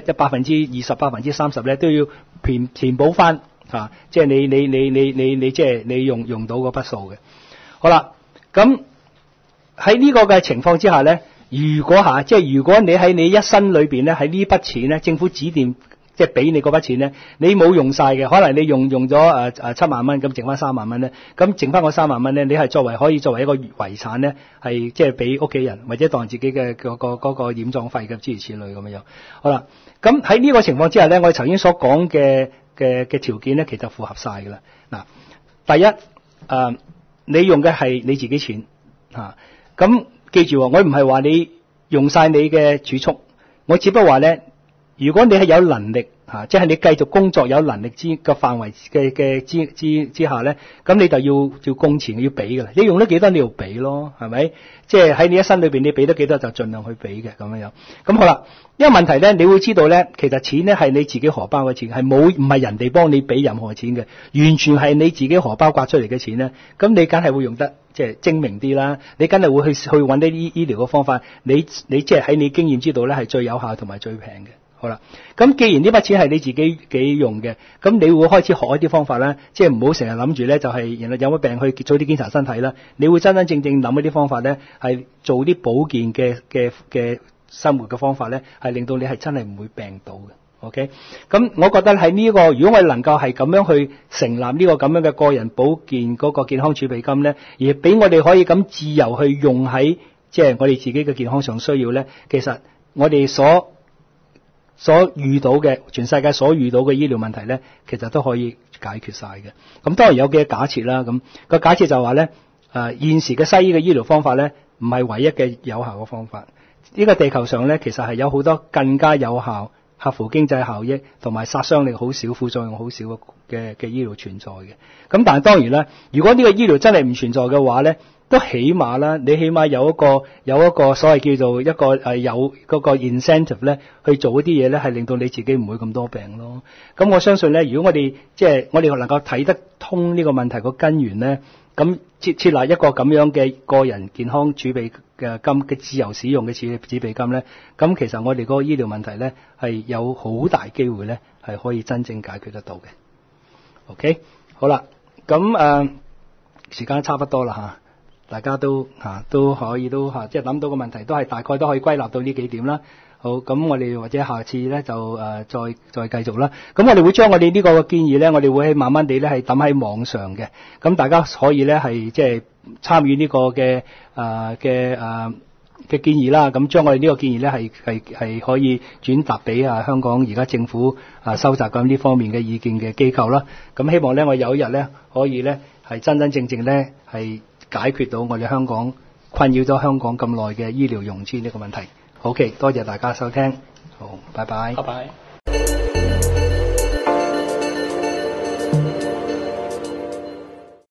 20%、30%咧都要填補翻即係你即係你用到嗰筆數嘅。好啦，咁喺呢個嘅情況之下咧。如果即係如果你喺你一生裏邊咧，喺呢筆錢咧，政府指定即係俾你嗰筆錢咧，你冇用晒嘅，可能你用咗7萬蚊，咁剩翻3萬蚊咧，咁剩翻嗰3萬蚊咧，你係可以作為一個遺產咧，係即係俾屋企人或者當自己嘅嗰個殮葬費嘅諸如此類咁樣。好啦，咁喺呢個情況之下咧，我哋頭先所講嘅條件咧，其實符合晒㗎啦。嗱，第一你用嘅係你自己錢咁。記住，我唔係話你用晒你嘅儲蓄，我只不過話咧，如果你係有能力即係你繼續工作有能力嘅範圍嘅之下咧，咁你就要供錢要俾噶啦。你用得幾多你要俾咯，係咪？即係喺你一生裏邊你俾得幾多就盡量去俾嘅咁樣。咁好啦，因為問題咧，你會知道咧，其實錢咧係你自己荷包嘅錢，係唔係人哋幫你俾任何錢嘅，完全係你自己荷包刮出嚟嘅錢咧。咁你梗係會用得即係精明啲啦，你梗係會去揾啲醫療嘅方法，你即係喺你經驗之道咧係最有效同埋最平嘅。好啦，咁既然呢筆錢係你自己用嘅，咁你會開始學一啲方法啦，即係唔好成日諗住咧就係人哋有乜病去做啲檢查身體啦，你會真真正正諗一啲方法咧，係做啲保健嘅生活嘅方法咧，係令到你係真係唔會病到嘅。OK， 咁我覺得喺呢個如果我哋能夠係咁樣去成立呢個咁樣嘅個人保健嗰個健康儲備金咧，而俾我哋可以咁自由去用喺即係我哋自己嘅健康上需要咧，其實我哋所遇到嘅全世界所遇到嘅醫療問題咧，其實都可以解決晒嘅。咁當然有幾個假設啦，咁個假設就話咧，現時嘅西醫嘅醫療方法咧，唔係唯一嘅有效嘅方法。呢個地球上咧，其實係有好多更加有效、合乎經濟效益同埋殺傷力好少、副作用好少嘅醫療存在嘅。咁但係當然啦，如果呢個醫療真係唔存在嘅話咧， 都起碼啦，你起碼有一個所謂叫做一個有嗰個 incentive 咧，去做一啲嘢咧，係令到你自己唔會咁多病咯。咁我相信咧，如果我哋我哋能夠睇得通呢個問題個根源咧，咁設立一個咁樣嘅個人健康儲備嘅金嘅自由使用嘅儲備金咧，咁其實我哋嗰個醫療問題咧係有好大機會咧係可以真正解決得到嘅。OK， 好啦，咁時間差不多啦嚇。大家都可以即係諗到個問題，都係大概都可以歸納到呢幾點啦。好，咁我哋或者下次咧就再繼續啦。咁我哋會將我哋呢個建議咧，我哋會慢慢地咧係抌喺網上嘅。咁大家可以咧係即係參與呢個嘅建議啦。咁將我哋呢個建議咧係可以轉達俾香港而家政府收集緊呢方面嘅意見嘅機構啦。咁希望咧我有一日咧可以咧係真真正正咧係解決到我哋香港困擾咗香港咁耐嘅醫療融資呢個問題。好嘅，多謝大家收聽，好，拜拜。 拜拜。